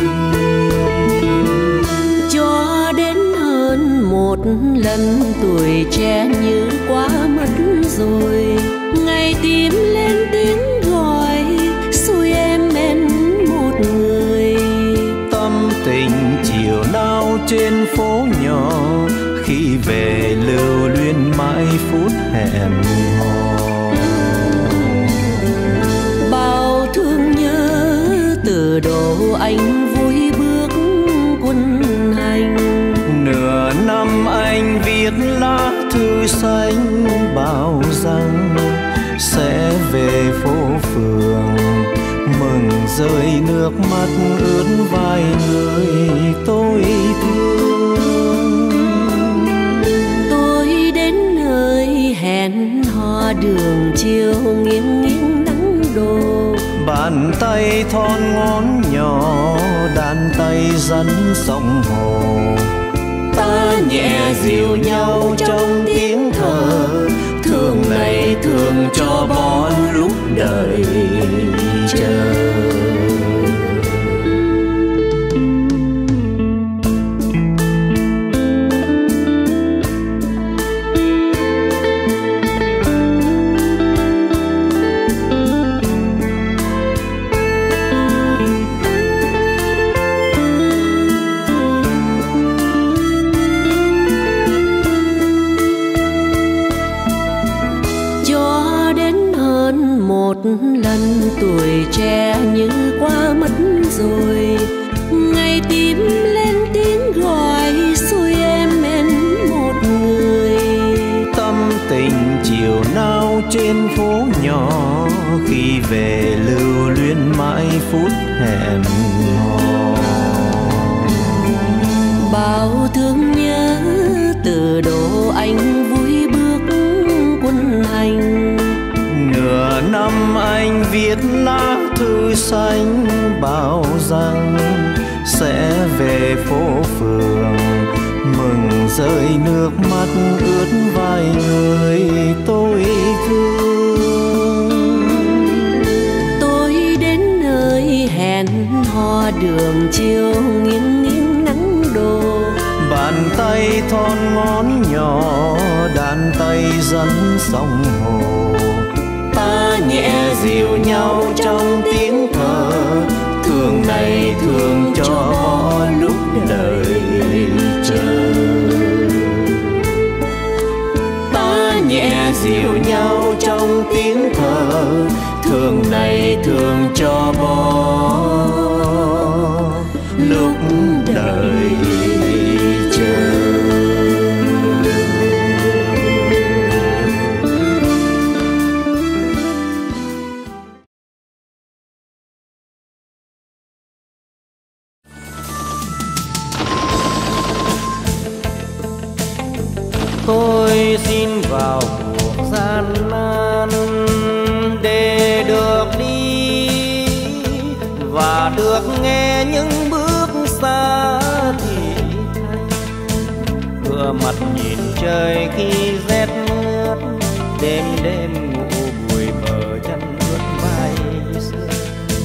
Cho đến hơn một lần tuổi trẻ như quá mất rồi. Ngày tim lên tiếng gọi xui em bên một người. Tâm tình chiều nào trên phố nhỏ, khi về lưu luyến mãi phút hẹn hò. Bao thương nhớ từ độ anh vui bước quân hành. Nửa năm anh viết lá thư xanh bảo rằng sẽ về phố phường, mừng rơi nước mắt ướt vai người tôi thương. Tôi đến nơi hẹn hò đường chiều nghiêng nghiêng nắng đổ. Bàn tay thon ngón nhỏ, đàn tay dẫn sông hồ. Ta nhẹ dịu nhau trong tiếng thở, thương này thương cho bón lúc đợi chờ. Một lần tuổi trẻ như qua mất rồi. Ngày tim lên tiếng gọi xui em bên một người. Tâm tình chiều nào trên phố nhỏ, khi về lưu luyến mãi phút hẹn hò. Bao thương nhớ từ độ anh vui bước quân hành. Nửa năm anh viết lá thư xanh bảo rằng sẽ về phố phường, mừng rơi nước mắt ướt vai người tôi thương. Tôi đến qua đường chiều nghiêng nghiêng nắng đổ. Bàn tay thon ngón nhỏ đàn tay dẫn sông hồ. Ta nhẹ dịu nhau trong tiếng thở, thương này thương cho bỏ lúc đời chờ. ta nhẹ dịu nhau trong tiếng thở, thương này thương cho bỏ lúc đời chờ. Tôi xin vào cuộc gian nan để được đi và được nghe những bước xa thì thanh. Ngửa mặt nhìn trời khi rét mướt, đêm đêm ngủ bụi bờ chân ướt vai sương.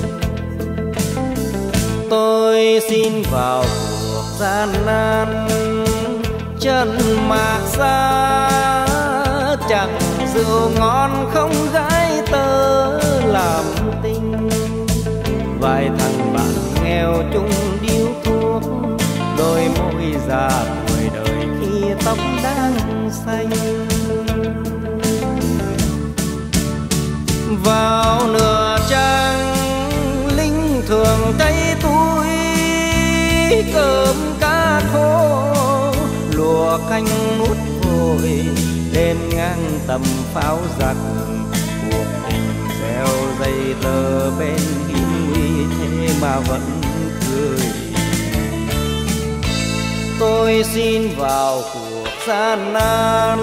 Tôi xin vào cuộc gian nan chân mạc xa, chẳng rượu ngon không gái tớ làm tình. Vài thằng bạn nghèo chung điếu thuốc, đôi môi già tuổi đời khi tóc đang xanh. Vào nửa trăng linh thường thấy tôi cơm cá khô, lùa canh nút vội đêm ngang tầm pháo giặc. Cuộc tình gieo dây tơ bên hiểm nguy thế mà vẫn cười. Tôi xin vào cuộc gian nan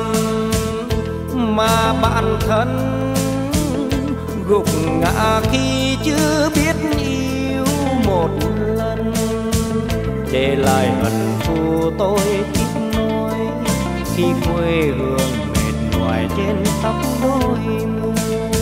mà bạn thân gục ngã khi chưa biết yêu một lần. Để lại hận thù tôi tiếc nuối khi quê hương mệt mỏi trên tóc đôi mươi.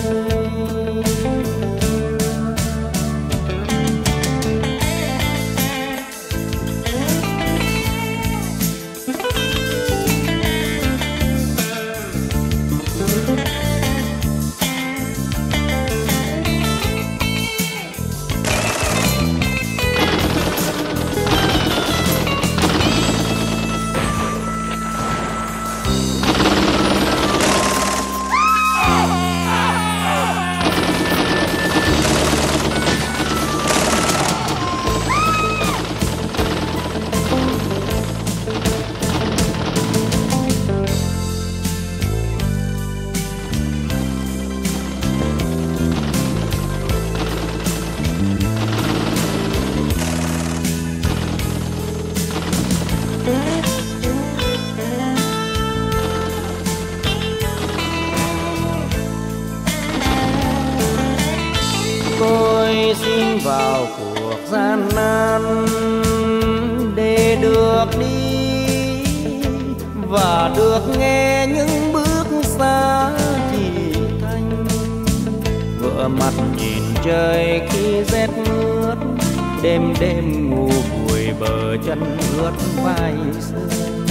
Tôi xin vào cuộc gian nan để được đi và được nghe những bước xa thì thanh. Ngửa mặt nhìn trời khi rét mướt, đêm đêm ngủ bụi bờ chân ướt vai sương.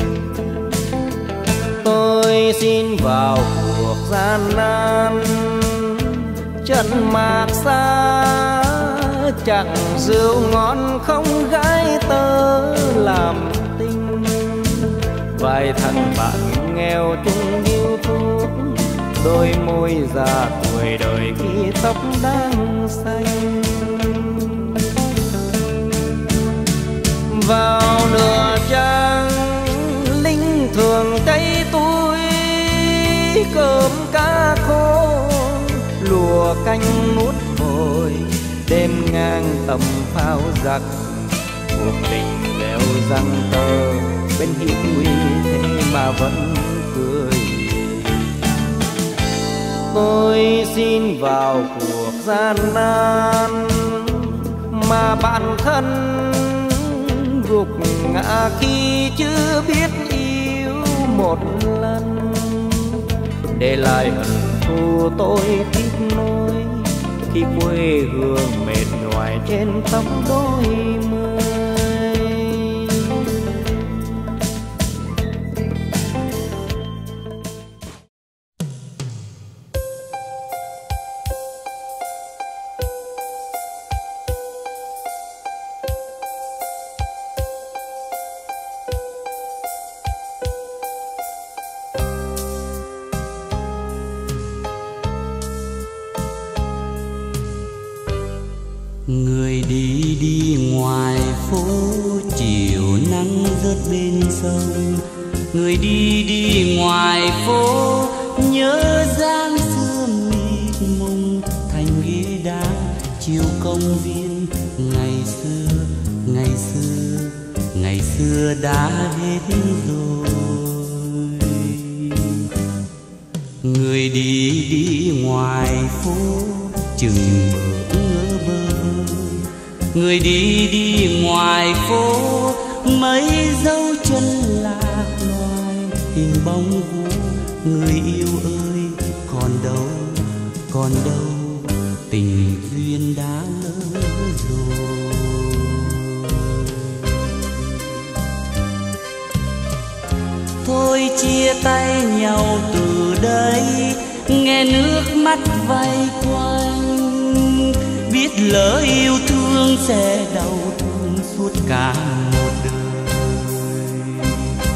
Tôi xin vào cuộc gian nan chân mạc xa, chẳng rượu ngon không gái tớ làm tình. Vài thằng bạn nghèo chung điếu thuốc, đôi môi già tuổi đời khi tóc đang xanh. Vào nửa trăng linh thường thấy tôi cơm cá khô, lùa canh nút vội đêm ngang tầm pháo giặc. Cuộc tình đeo răng tơ bên hiểm nguy thế mà vẫn cười. Tôi xin vào cuộc gian nan mà bạn thân gục ngã khi chưa biết yêu một lần. Để lại hận thù tôi tiếc nuối khi quê hương mệt nhoài trên tóc đôi mươi. Người đi đi ngoài phố, chiều nắng rớt bên sông. Người đi đi ngoài phố, nhớ dáng xưa mịt mùng. Thành ghế đá chiều công viên, ngày xưa, ngày xưa, ngày xưa đã hết rồi. Người đi đi ngoài phố, chừng người đi đi ngoài phố, mấy dấu chân lạc loài. Hình bóng vu người yêu ơi, còn đâu, còn đâu, tình duyên đã lỡ rồi. Thôi chia tay nhau từ đây, nghe nước mắt vây quanh. Biết lỡ yêu thương sẽ đau thương suốt cả một đời.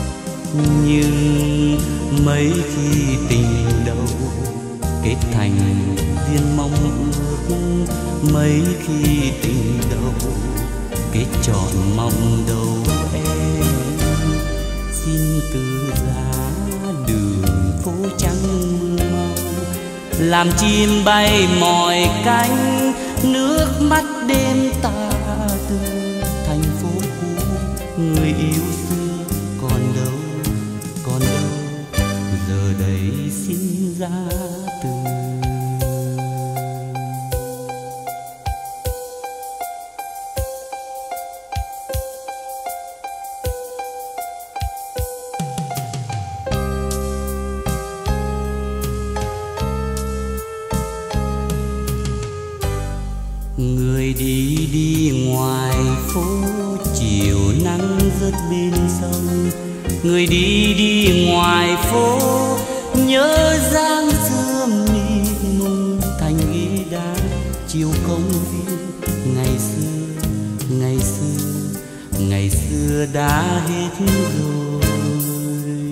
Nhưng mấy khi tình đầu kết thành duyên mong ước, mấy khi tình đầu kết trọn mong đầu em. Xin từ giá đường phố trắng mưa mau, làm chim bay mỏi cánh. Nước mắt đêm ta từ thành phố cũ, người yêu xưa còn đâu, còn đâu, giờ đây xin ra từ. Người đi đi ngoài phố, chiều nắng rớt bên sông. Người đi đi ngoài phố, nhớ dáng xưa mịt mùng. Thành ghế đá chiều công viên, ngày xưa, ngày xưa, ngày xưa đã hết rồi.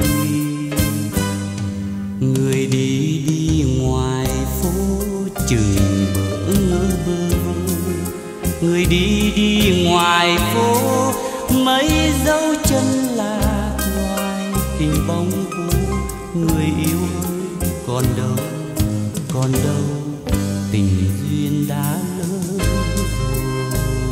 Người đi đi ngoài phố, chừng bỡ ngỡ bơ vơ. Người đi đi ngoài phố, mấy dấu chân lạc loài. Hình bóng cũ người yêu ơi, còn đâu, còn đâu, tình duyên đã lỡ rồi.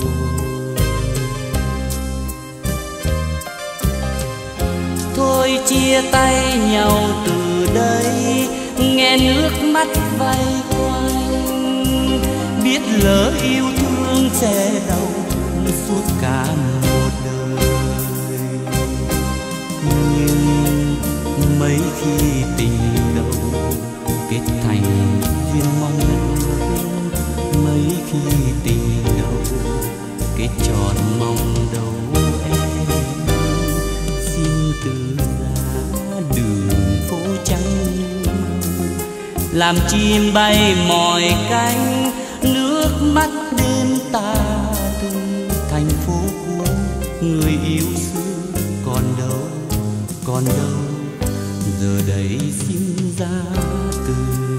Thôi chia tay nhau từ đây, nghe nước mắt vây quanh. Biết lỡ yêu thương sẽ đau suốt cả một đời. Nhưng mấy khi tình đầu kết thành duyên mong ước, mấy khi tình đầu kết trọn mong đầu em. Xin từ giá đường phố trắng, làm chim bay mỏi cánh. Nước mắt đêm ta từ thành phố cũ, người yêu xưa còn đâu, còn đâu, giờ đây xin ra từ.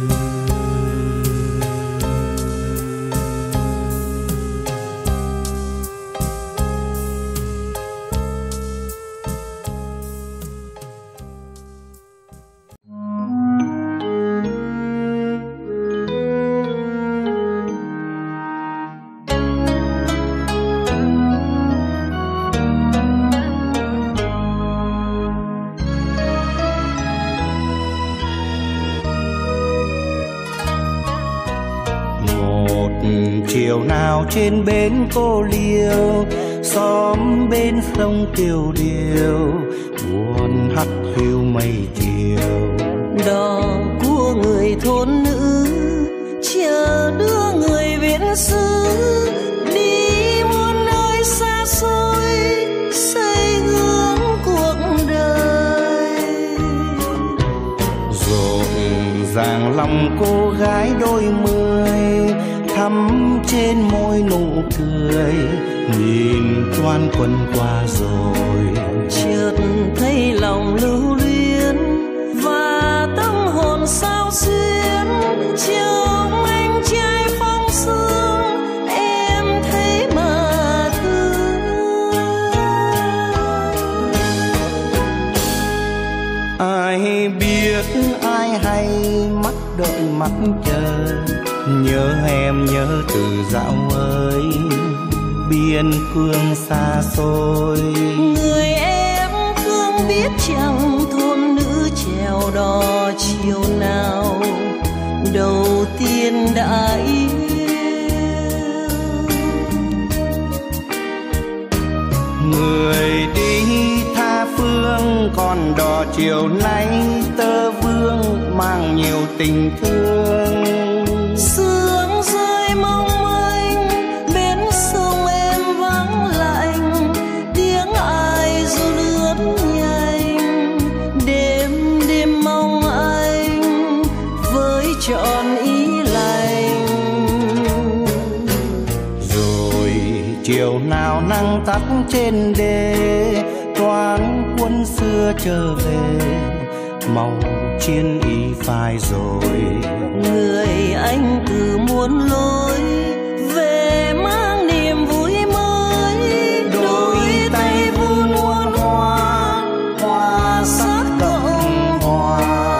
Chiều nào trên bến Cô Liêu, xóm bên sông Tiêu Điêu, buồn hắt hiu mây chiều. Đò của người thôn nữ chờ đưa người lòng cô gái đôi mươi, thắm trên môi nụ cười, nhìn toan quân qua rồi. Chợt thấy lòng lưu luyến và tâm hồn sao xuyến, trong anh trai phong sương em thấy mà thương. Ai biết ai hay mắt đợi mắt chờ, nhớ em nhớ từ dạo ơi biên cương xa xôi. Người em thương biết chẳng thôn nữ chèo đò chiều nào đầu tiên đã yêu. Người đi tha phương còn đò chiều nay tơ vương mang nhiều tình thương. Sương rơi mong manh bến sông em vắng lạnh, tiếng ai ru lướt nhanh, đêm đêm mong anh với trọn ý lành. Rồi chiều nào nắng tắt trên đê, toán quân xưa trở về, màu chiến y phai rồi. Người anh từ muôn lối về mang niềm vui mới, đôi tay vun muôn hoa, hoa sắc cộng hòa.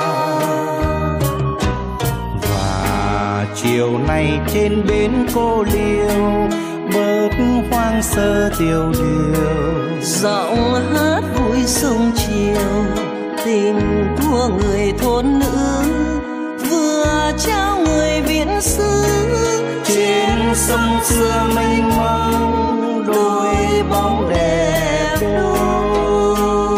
Và chiều nay trên bến Cô Liêu, bớt hoang sơ tiêu điều, giọng hát vui sông chiều, tình của người thôn nữ vừa trao người viễn xứ. trên sông xưa mênh mông đôi bóng đẹp đôi.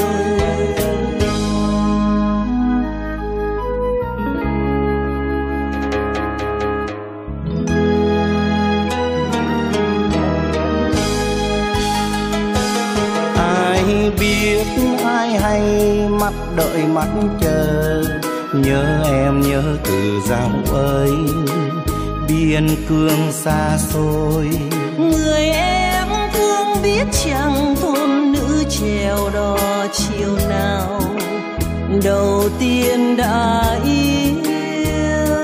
Ai biết ai hay mắt đợi mắt chờ, nhớ em nhớ từ dạo ấy biên cương xa xôi. Người em thương biết chẳng thôn nữ chèo đò chiều nào đầu tiên đã yêu.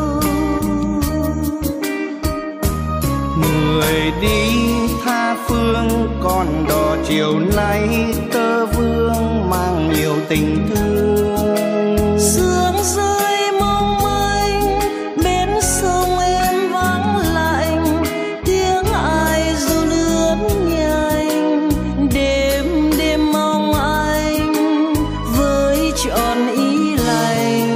Người đi tha phương còn đò chiều nay tơ vương mang nhiều tình thương. Sương rơi mong manh bến sông em vắng lạnh, tiếng ai ru lướt nhanh, đêm đêm mong anh với trọn ý lành.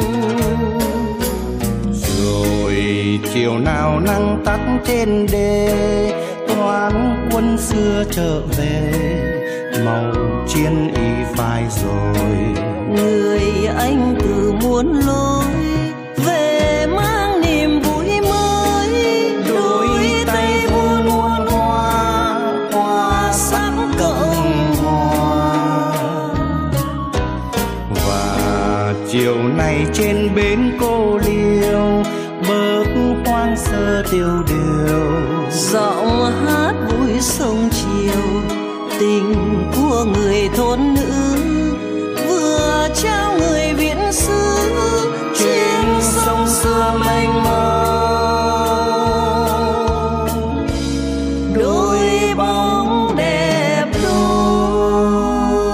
Rồi chiều nào nắng tắt trên đê, toán quân xưa trở về, màu chiến y phai rồi. Người anh từ muôn lối về mang niềm vui mới, đôi tay vun muôn hoa, hoa sắc cộng hòa. Và chiều nay trên bến Cô Liêu, bớt hoang sơ tiêu điều, giọng hát vui sông chiều, tình của người thôn nữ vừa trao người viễn xứ. trên sông xưa mênh mông đôi bóng đẹp đôi.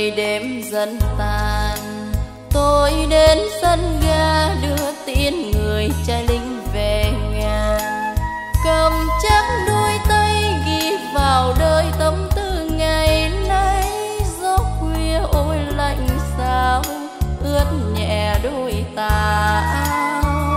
Đời đêm dần tàn, tôi đến sân ga đưa tiễn người trai lính về nhà. Cầm chắc đôi tay ghi vào đời tâm tư ngày nay. Gió khuya ôi lạnh sao ướt nhẹ đôi tà áo.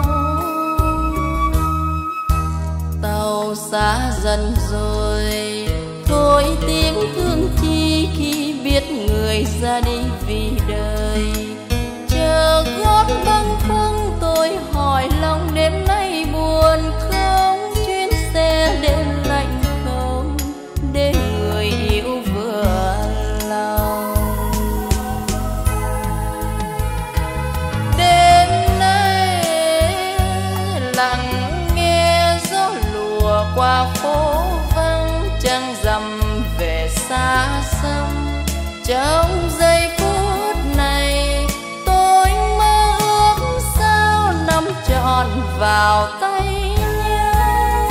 Tàu xa dần rồi, thôi tiếng thương chi khi biết người ra đi vì đời. Chờ gót bâng khuâng tôi hỏi lòng đêm nay buồn không. Chuyến xe đêm lạnh không để người yêu vừa lòng. Đêm nay lặng nghe gió lùa qua phố vắng, trăng rằm về xa xăm. Trong giây phút này tôi mơ ước sao nắm trọn vào tay nhau.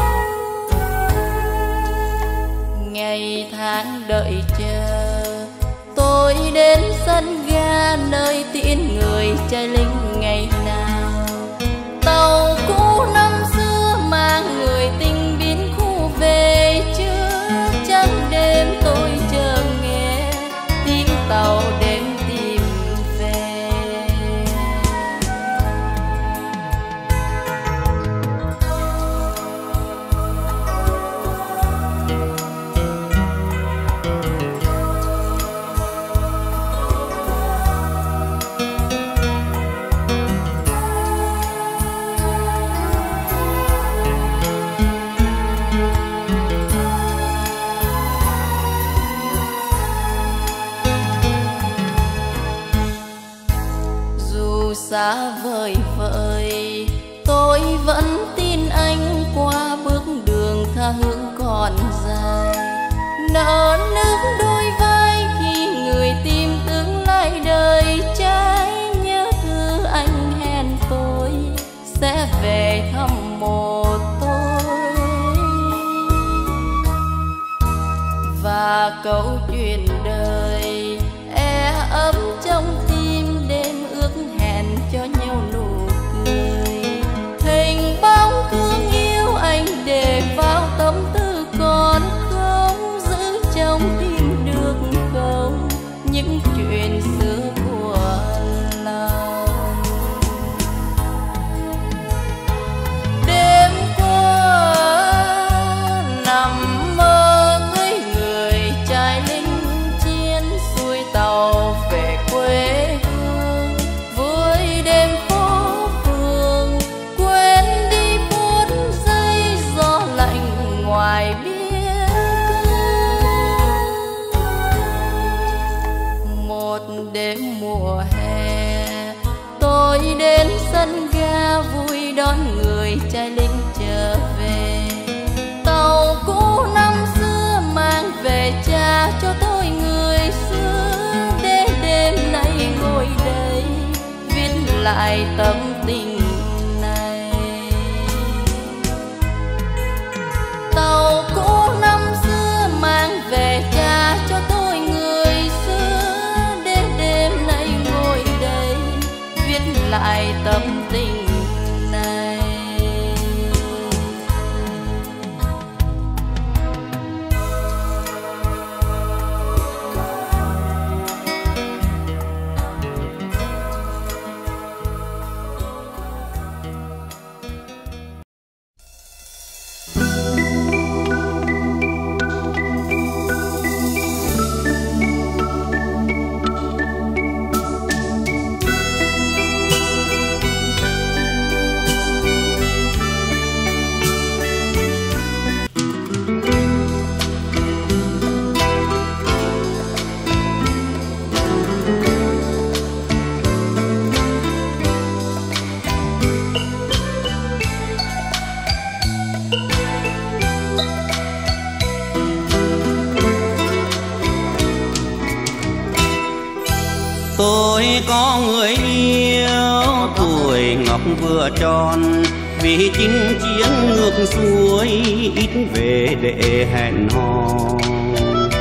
Ngày tháng đợi chờ tôi đến sân ga nơi tiễn người trai lính ngày nào. Tàu cũ năm xưa mang người tình biến khu về chưa. Trắng đêm tôi chờ nghe tiếng tàu đêm tìm về. Xa vời vợi tôi vẫn tin anh qua bước đường tha hương còn dài. Nở nước đôi vai khi người tìm tương lai đời trai. Nhớ thư anh hẹn tôi sẽ về thăm một tôi. Và câu chuyện đời e ấm trong tim đêm ước hẹn cho nhau nụ cười. Hình bóng thương yêu anh để vào tâm tư còn không. Giữ trong tim được không những chuyện xưa của lòng. Đêm qua nằm mơ với người trai lính chiến xuôi tàu về quê hương. Vui đêm phố phường quên đi phút giây gió lạnh ngoài biên cương. Một đêm mùa hè tôi đến sân ga vui đón người trai lính trở về. Tàu cũ năm xưa mang về trả cho tôi người xưa. Để đêm nay ngồi đây viết lại tâm tình này. Tàu cũ năm xưa mang về trả cho tôi người xưa. Để đêm nay ngồi đây viết lại tâm tình này. Tôi có người yêu tuổi ngọc vừa tròn, vì chinh chiến ngược xuôi ít về để hẹn hò.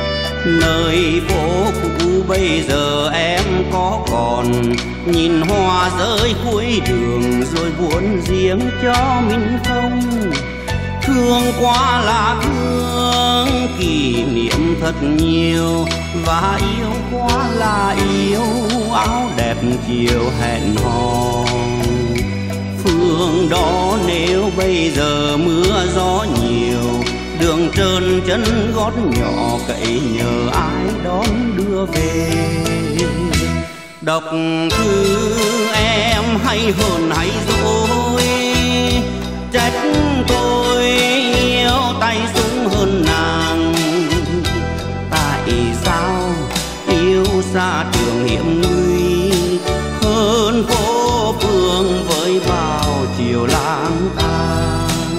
Nơi phố cũ bây giờ em có còn nhìn hoa rơi cuối đường rồi buồn riêng cho mình không? Thương quá là thương, kỷ niệm thật nhiều, và yêu quá là yêu áo đẹp chiều hẹn hò. Phương đó nếu bây giờ mưa gió nhiều, đường trơn chân gót nhỏ cậy nhờ ai đón đưa về. Đọc thư em hay hờn hay dỗi, trách tôi yêu tay súng hơn nàng. Tại sao yêu xa trường hiểm nguy, hơn phố phường với bao chiều lang thang.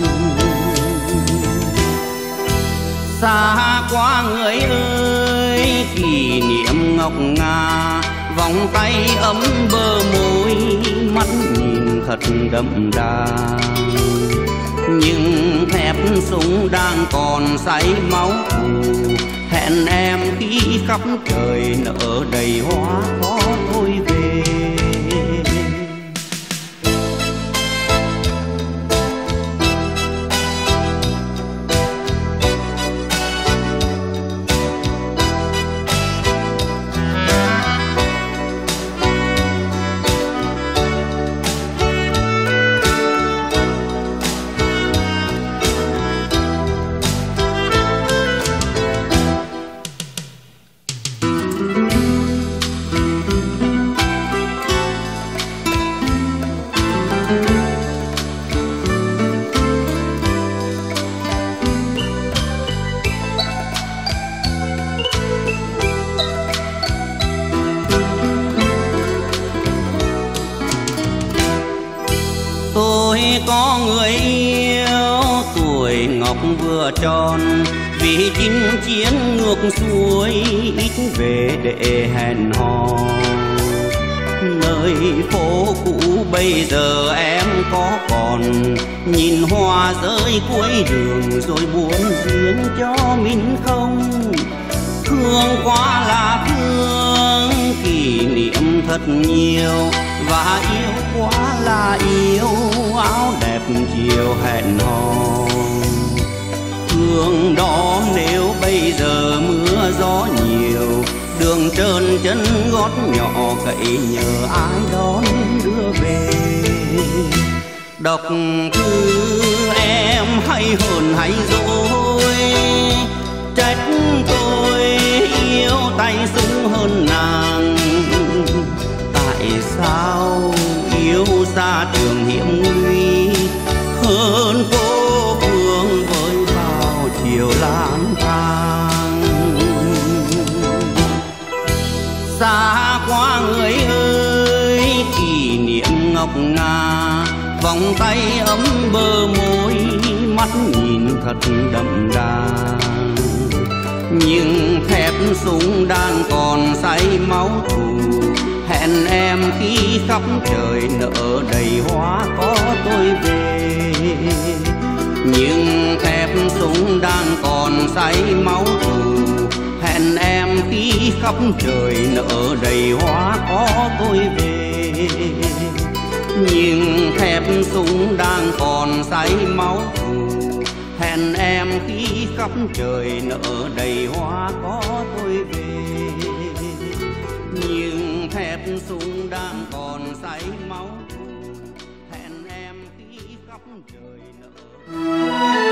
Xa quá người ơi, kỷ niệm ngọc ngà, vòng tay ấm bờ môi, mắt nhìn thật đậm đà. Nhưng thép súng đang còn say máu thù, hẹn em khi khắp trời nở đầy hoa có tôi về. Có người yêu tuổi ngọc vừa tròn, vì chinh chiến ngược xuôi ít về để hẹn hò. Nơi phố cũ bây giờ em có còn nhìn hoa rơi cuối đường rồi buồn riêng cho mình không? Thương quá là thương, kỷ niệm thật nhiều, và yêu quá là yêu áo đẹp chiều hẹn hò. Thương đó nếu bây giờ mưa gió nhiều, đường trơn chân gót nhỏ cậy nhờ ai đón đưa về. Đọc thư em hay hờn hay dỗi, trách tôi yêu tay súng hơn nàng. Tại sao yêu xa trường hiểm nguy, hơn phố phường với bao chiều lang thang. Xa quá người ơi, kỷ niệm ngọc ngà, vòng tay ấm bờ môi, mắt nhìn thật đậm đà. Nhưng thép súng đang còn say máu thù, hẹn em khi khắp trời nở đầy hoa có tôi về. Nhưng thép súng đang còn say máu thù, hẹn em khi khắp trời nở đầy hoa có tôi về. Nhưng thép súng đang còn say máu thù, hẹn em khi khắp trời nở đầy hoa có tôi về. Nhưng thép súng đang còn say máu thù, hẹn em khi khắp trời nở.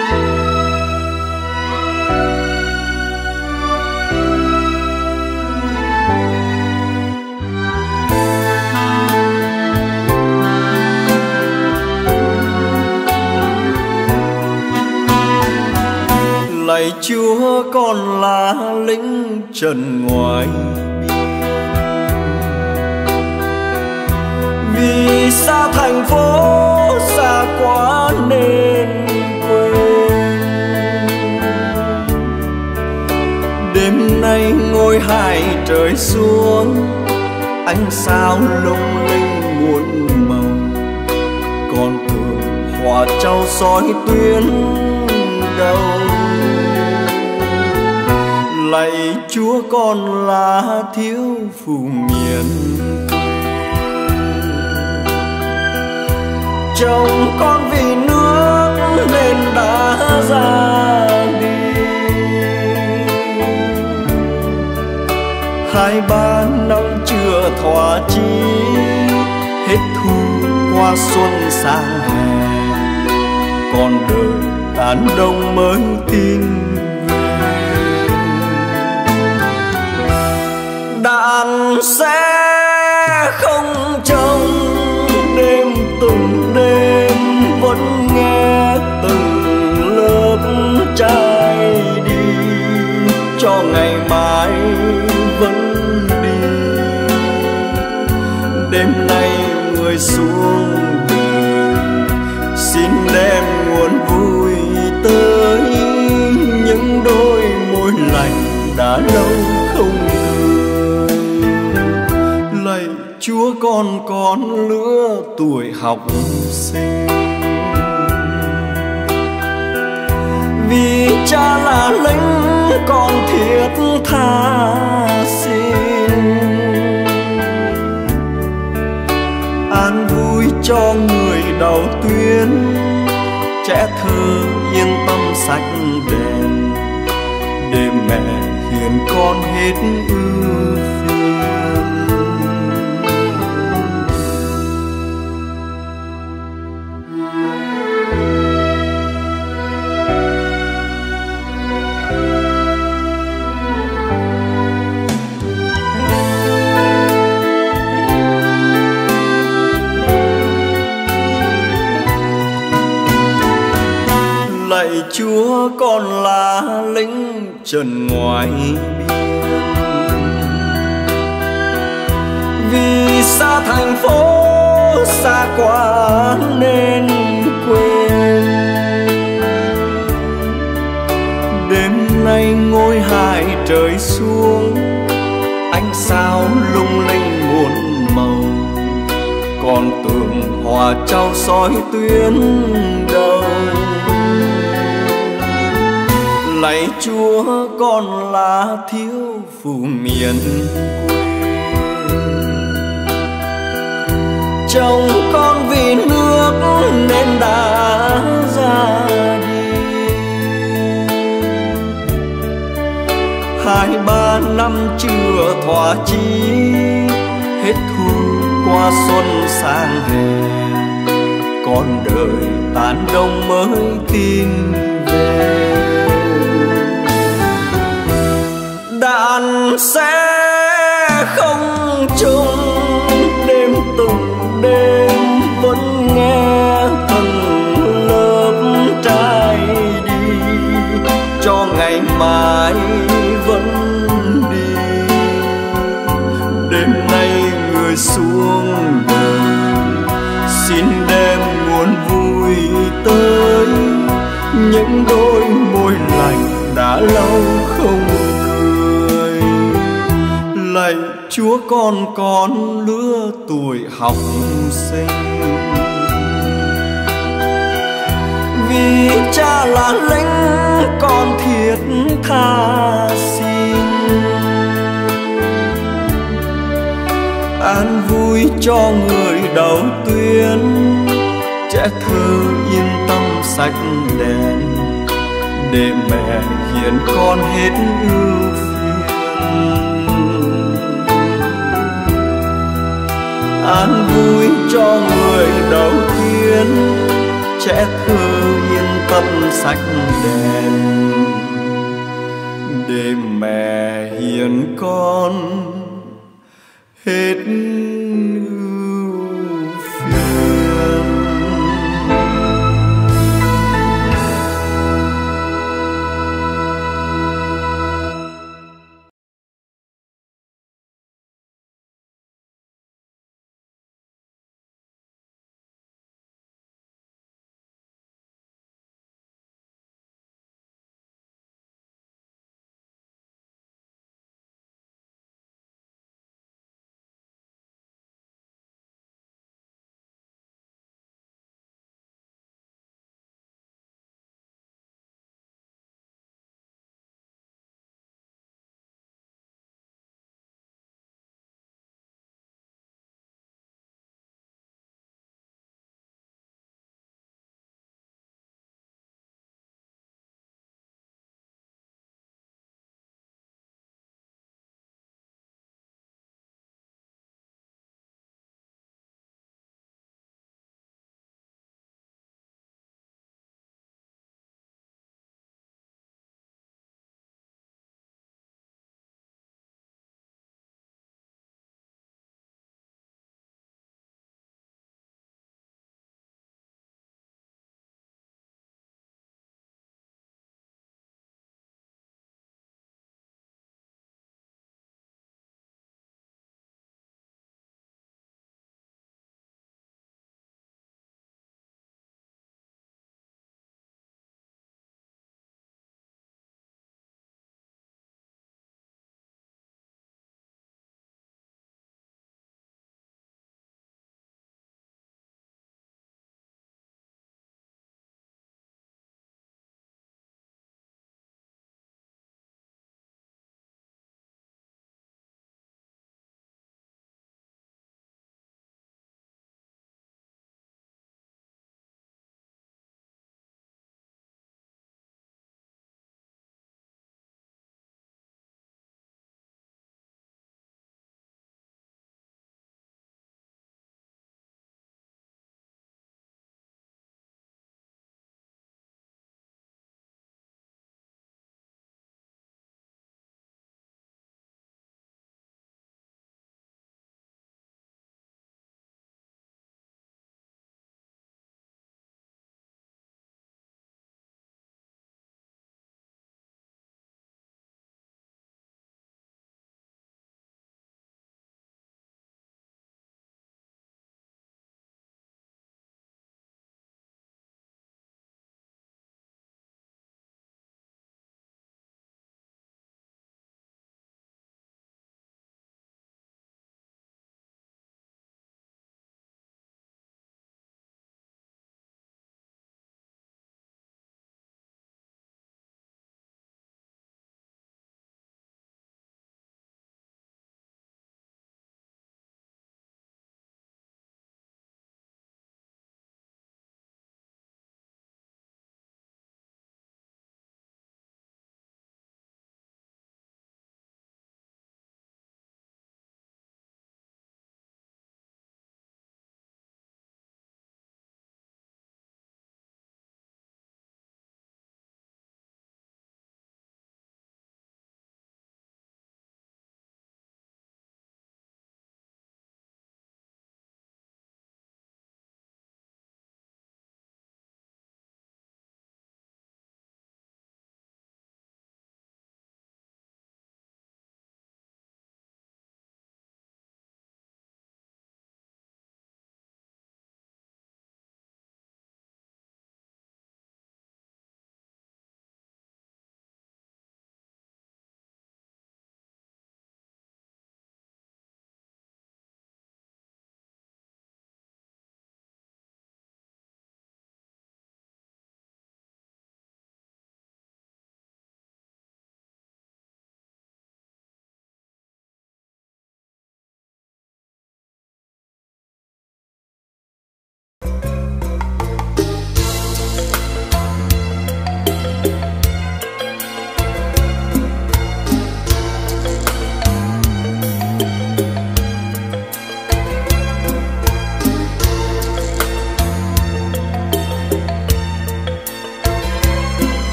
Lạy Chúa, con là lính trần ngoài vì xa thành phố, xa quá nên quên. Đêm nay ngôi hai trời xuống, ánh sao lung linh muôn màu, con thường hòa trao soi tuyến đầu. Lạy lạy Chúa con là thiếu phụ miền chồng con vì nước nên đã ra đi, hai ba năm chưa thỏa chí, hết thu qua xuân sang hè, còn đời tàn đông mới tin về. Đàn sẽ không trông đêm từng đêm, vẫn nghe từng lớp trai đi, cho ngày mai vẫn đi. Đêm nay người xuống đời, xin đem nguồn vui tới những đôi môi lành đã lâu không cười. Lạy Chúa con còn lứa tuổi học sinh, vì cha là lính con thiết tha xin, an vui cho người đầu tuyến, trẻ thơ yên tâm sạch đèn, để mẹ hiền con hết ưu phiền. Lạy Chúa con là lính trần ngoài biên, vì xa thành phố xa quá nên quên. Đêm nay ngôi hai trời xuống, ánh sao lung linh muôn màu, còn tường hòa trao soi tuyến đầu. Lạy Chúa con là thiếu phụ miền quê, chồng con vì nước nên đã ra đi, hai ba năm chưa thỏa chí, hết thu qua xuân sang hè, con đời tàn đông mới tin về. Đàn sẽ không chung đêm từng đêm, vẫn nghe từng lớp trai đi, cho ngày mai vẫn đi. Đêm nay người xuống đời, xin đem nguồn vui tới những đôi môi lành đã lâu không cười. Lạy Chúa con còn lứa tuổi học sinh, vì cha là lính con thiết tha xin, an vui cho người đầu tuyến, trẻ thơ yên tâm sạch đèn, để mẹ hiền con hết ưu phiền. An vui cho người đầu tiên, trẻ thơ yên tâm sạch đèn, để mẹ hiền con hết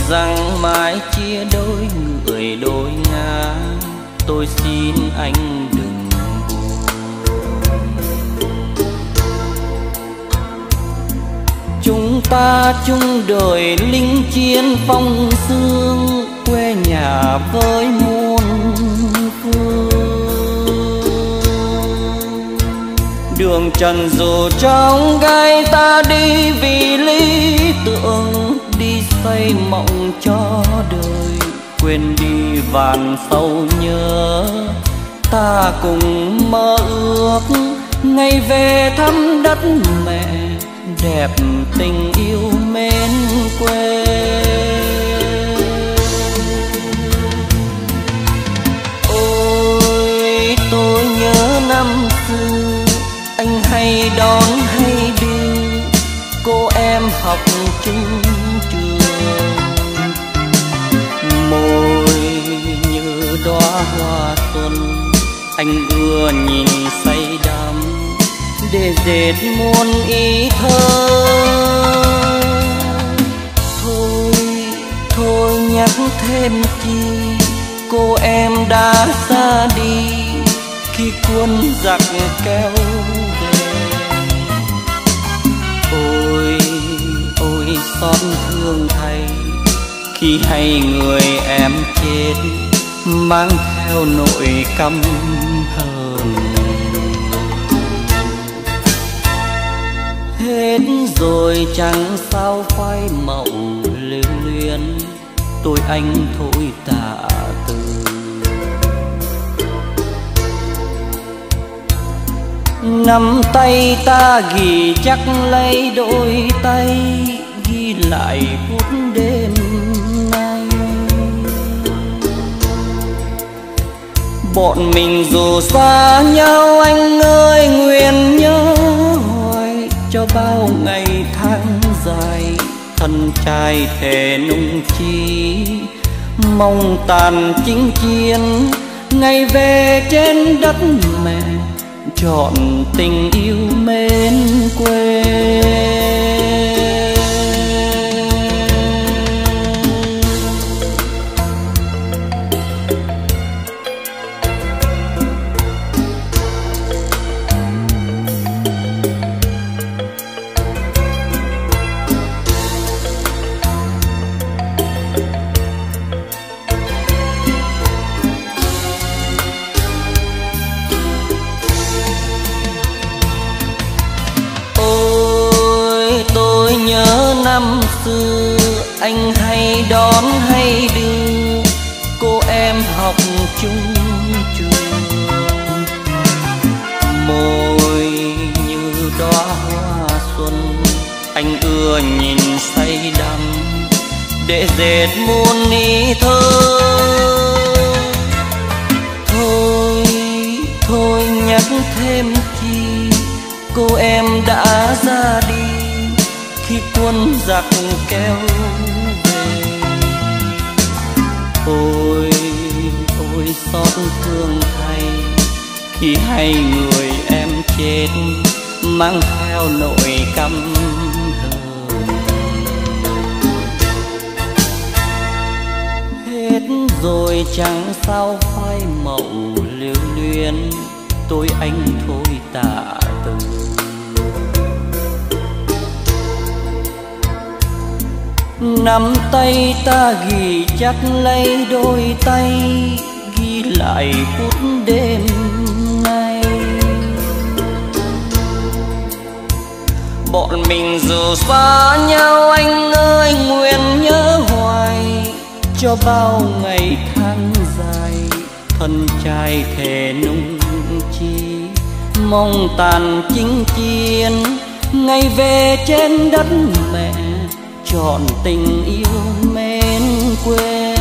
rằng mãi chia đôi người đôi ngã, tôi xin anh đừng buồn. Chúng ta chung đời linh chiến phong sương, quê nhà với muôn phương. Đường trần dù trong gai ta đi vì lý tưởng, đi xây mộng cho đời, quên đi vàn sâu nhớ. Ta cùng mơ ước ngày về thăm đất mẹ, đẹp tình yêu mến quê. Ôi tôi nhớ năm xưa, anh hay đón hay đi, cô em học chung trường. Môi như đóa hoa xuân, anh ưa nhìn say đắm, để dệt muôn ý thơ. Thôi, thôi nhắc thêm chi, cô em đã ra đi khi quân giặc kéo về. Ôi, ôi xót thương thay, khi hay người em chết, mang theo nỗi căm hờn. Hết rồi chẳng sao phai mộng lưu luyến, tôi anh thôi tạ từ. Nắm tay ta ghi chắc lấy đôi tay, ghi lại phút đêm nay. Bọn mình dù xa nhau anh ơi, nguyện nhớ hoài cho bao ngày tháng dài. Thân trai thề nung chi, mong tàn chinh chiến, ngày về trên đất mẹ, trọn tình yêu mến quê. Năm xưa anh hay đón hay đưa, cô em học chung trường. Môi như đóa hoa xuân, anh ưa nhìn say đắm, để dệt muôn ý thơ. Thôi, thôi nhắc thêm chi, cô em đã ra đi khi quân giặc kéo về. Ôi, ôi xót thương thay, khi hay người em chết, mang theo nỗi căm hờn. Hết rồi chẳng sao phai mộng lưu luyến, tôi anh thôi tạ từ. Nắm tay ta ghi chắc lấy đôi tay, ghi lại phút đêm nay. Bọn mình dù xa nhau anh ơi, nguyện nhớ hoài cho bao ngày tháng dài. Thân trai thề nung chi, mong tàn chinh chiến, ngày về trên đất mẹ, trọn tình yêu mến quê.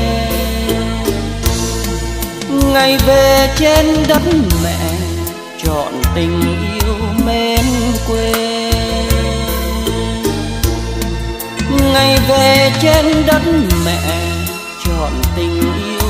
Ngày về trên đất mẹ, trọn tình yêu mến quê. Ngày về trên đất mẹ, trọn tình yêu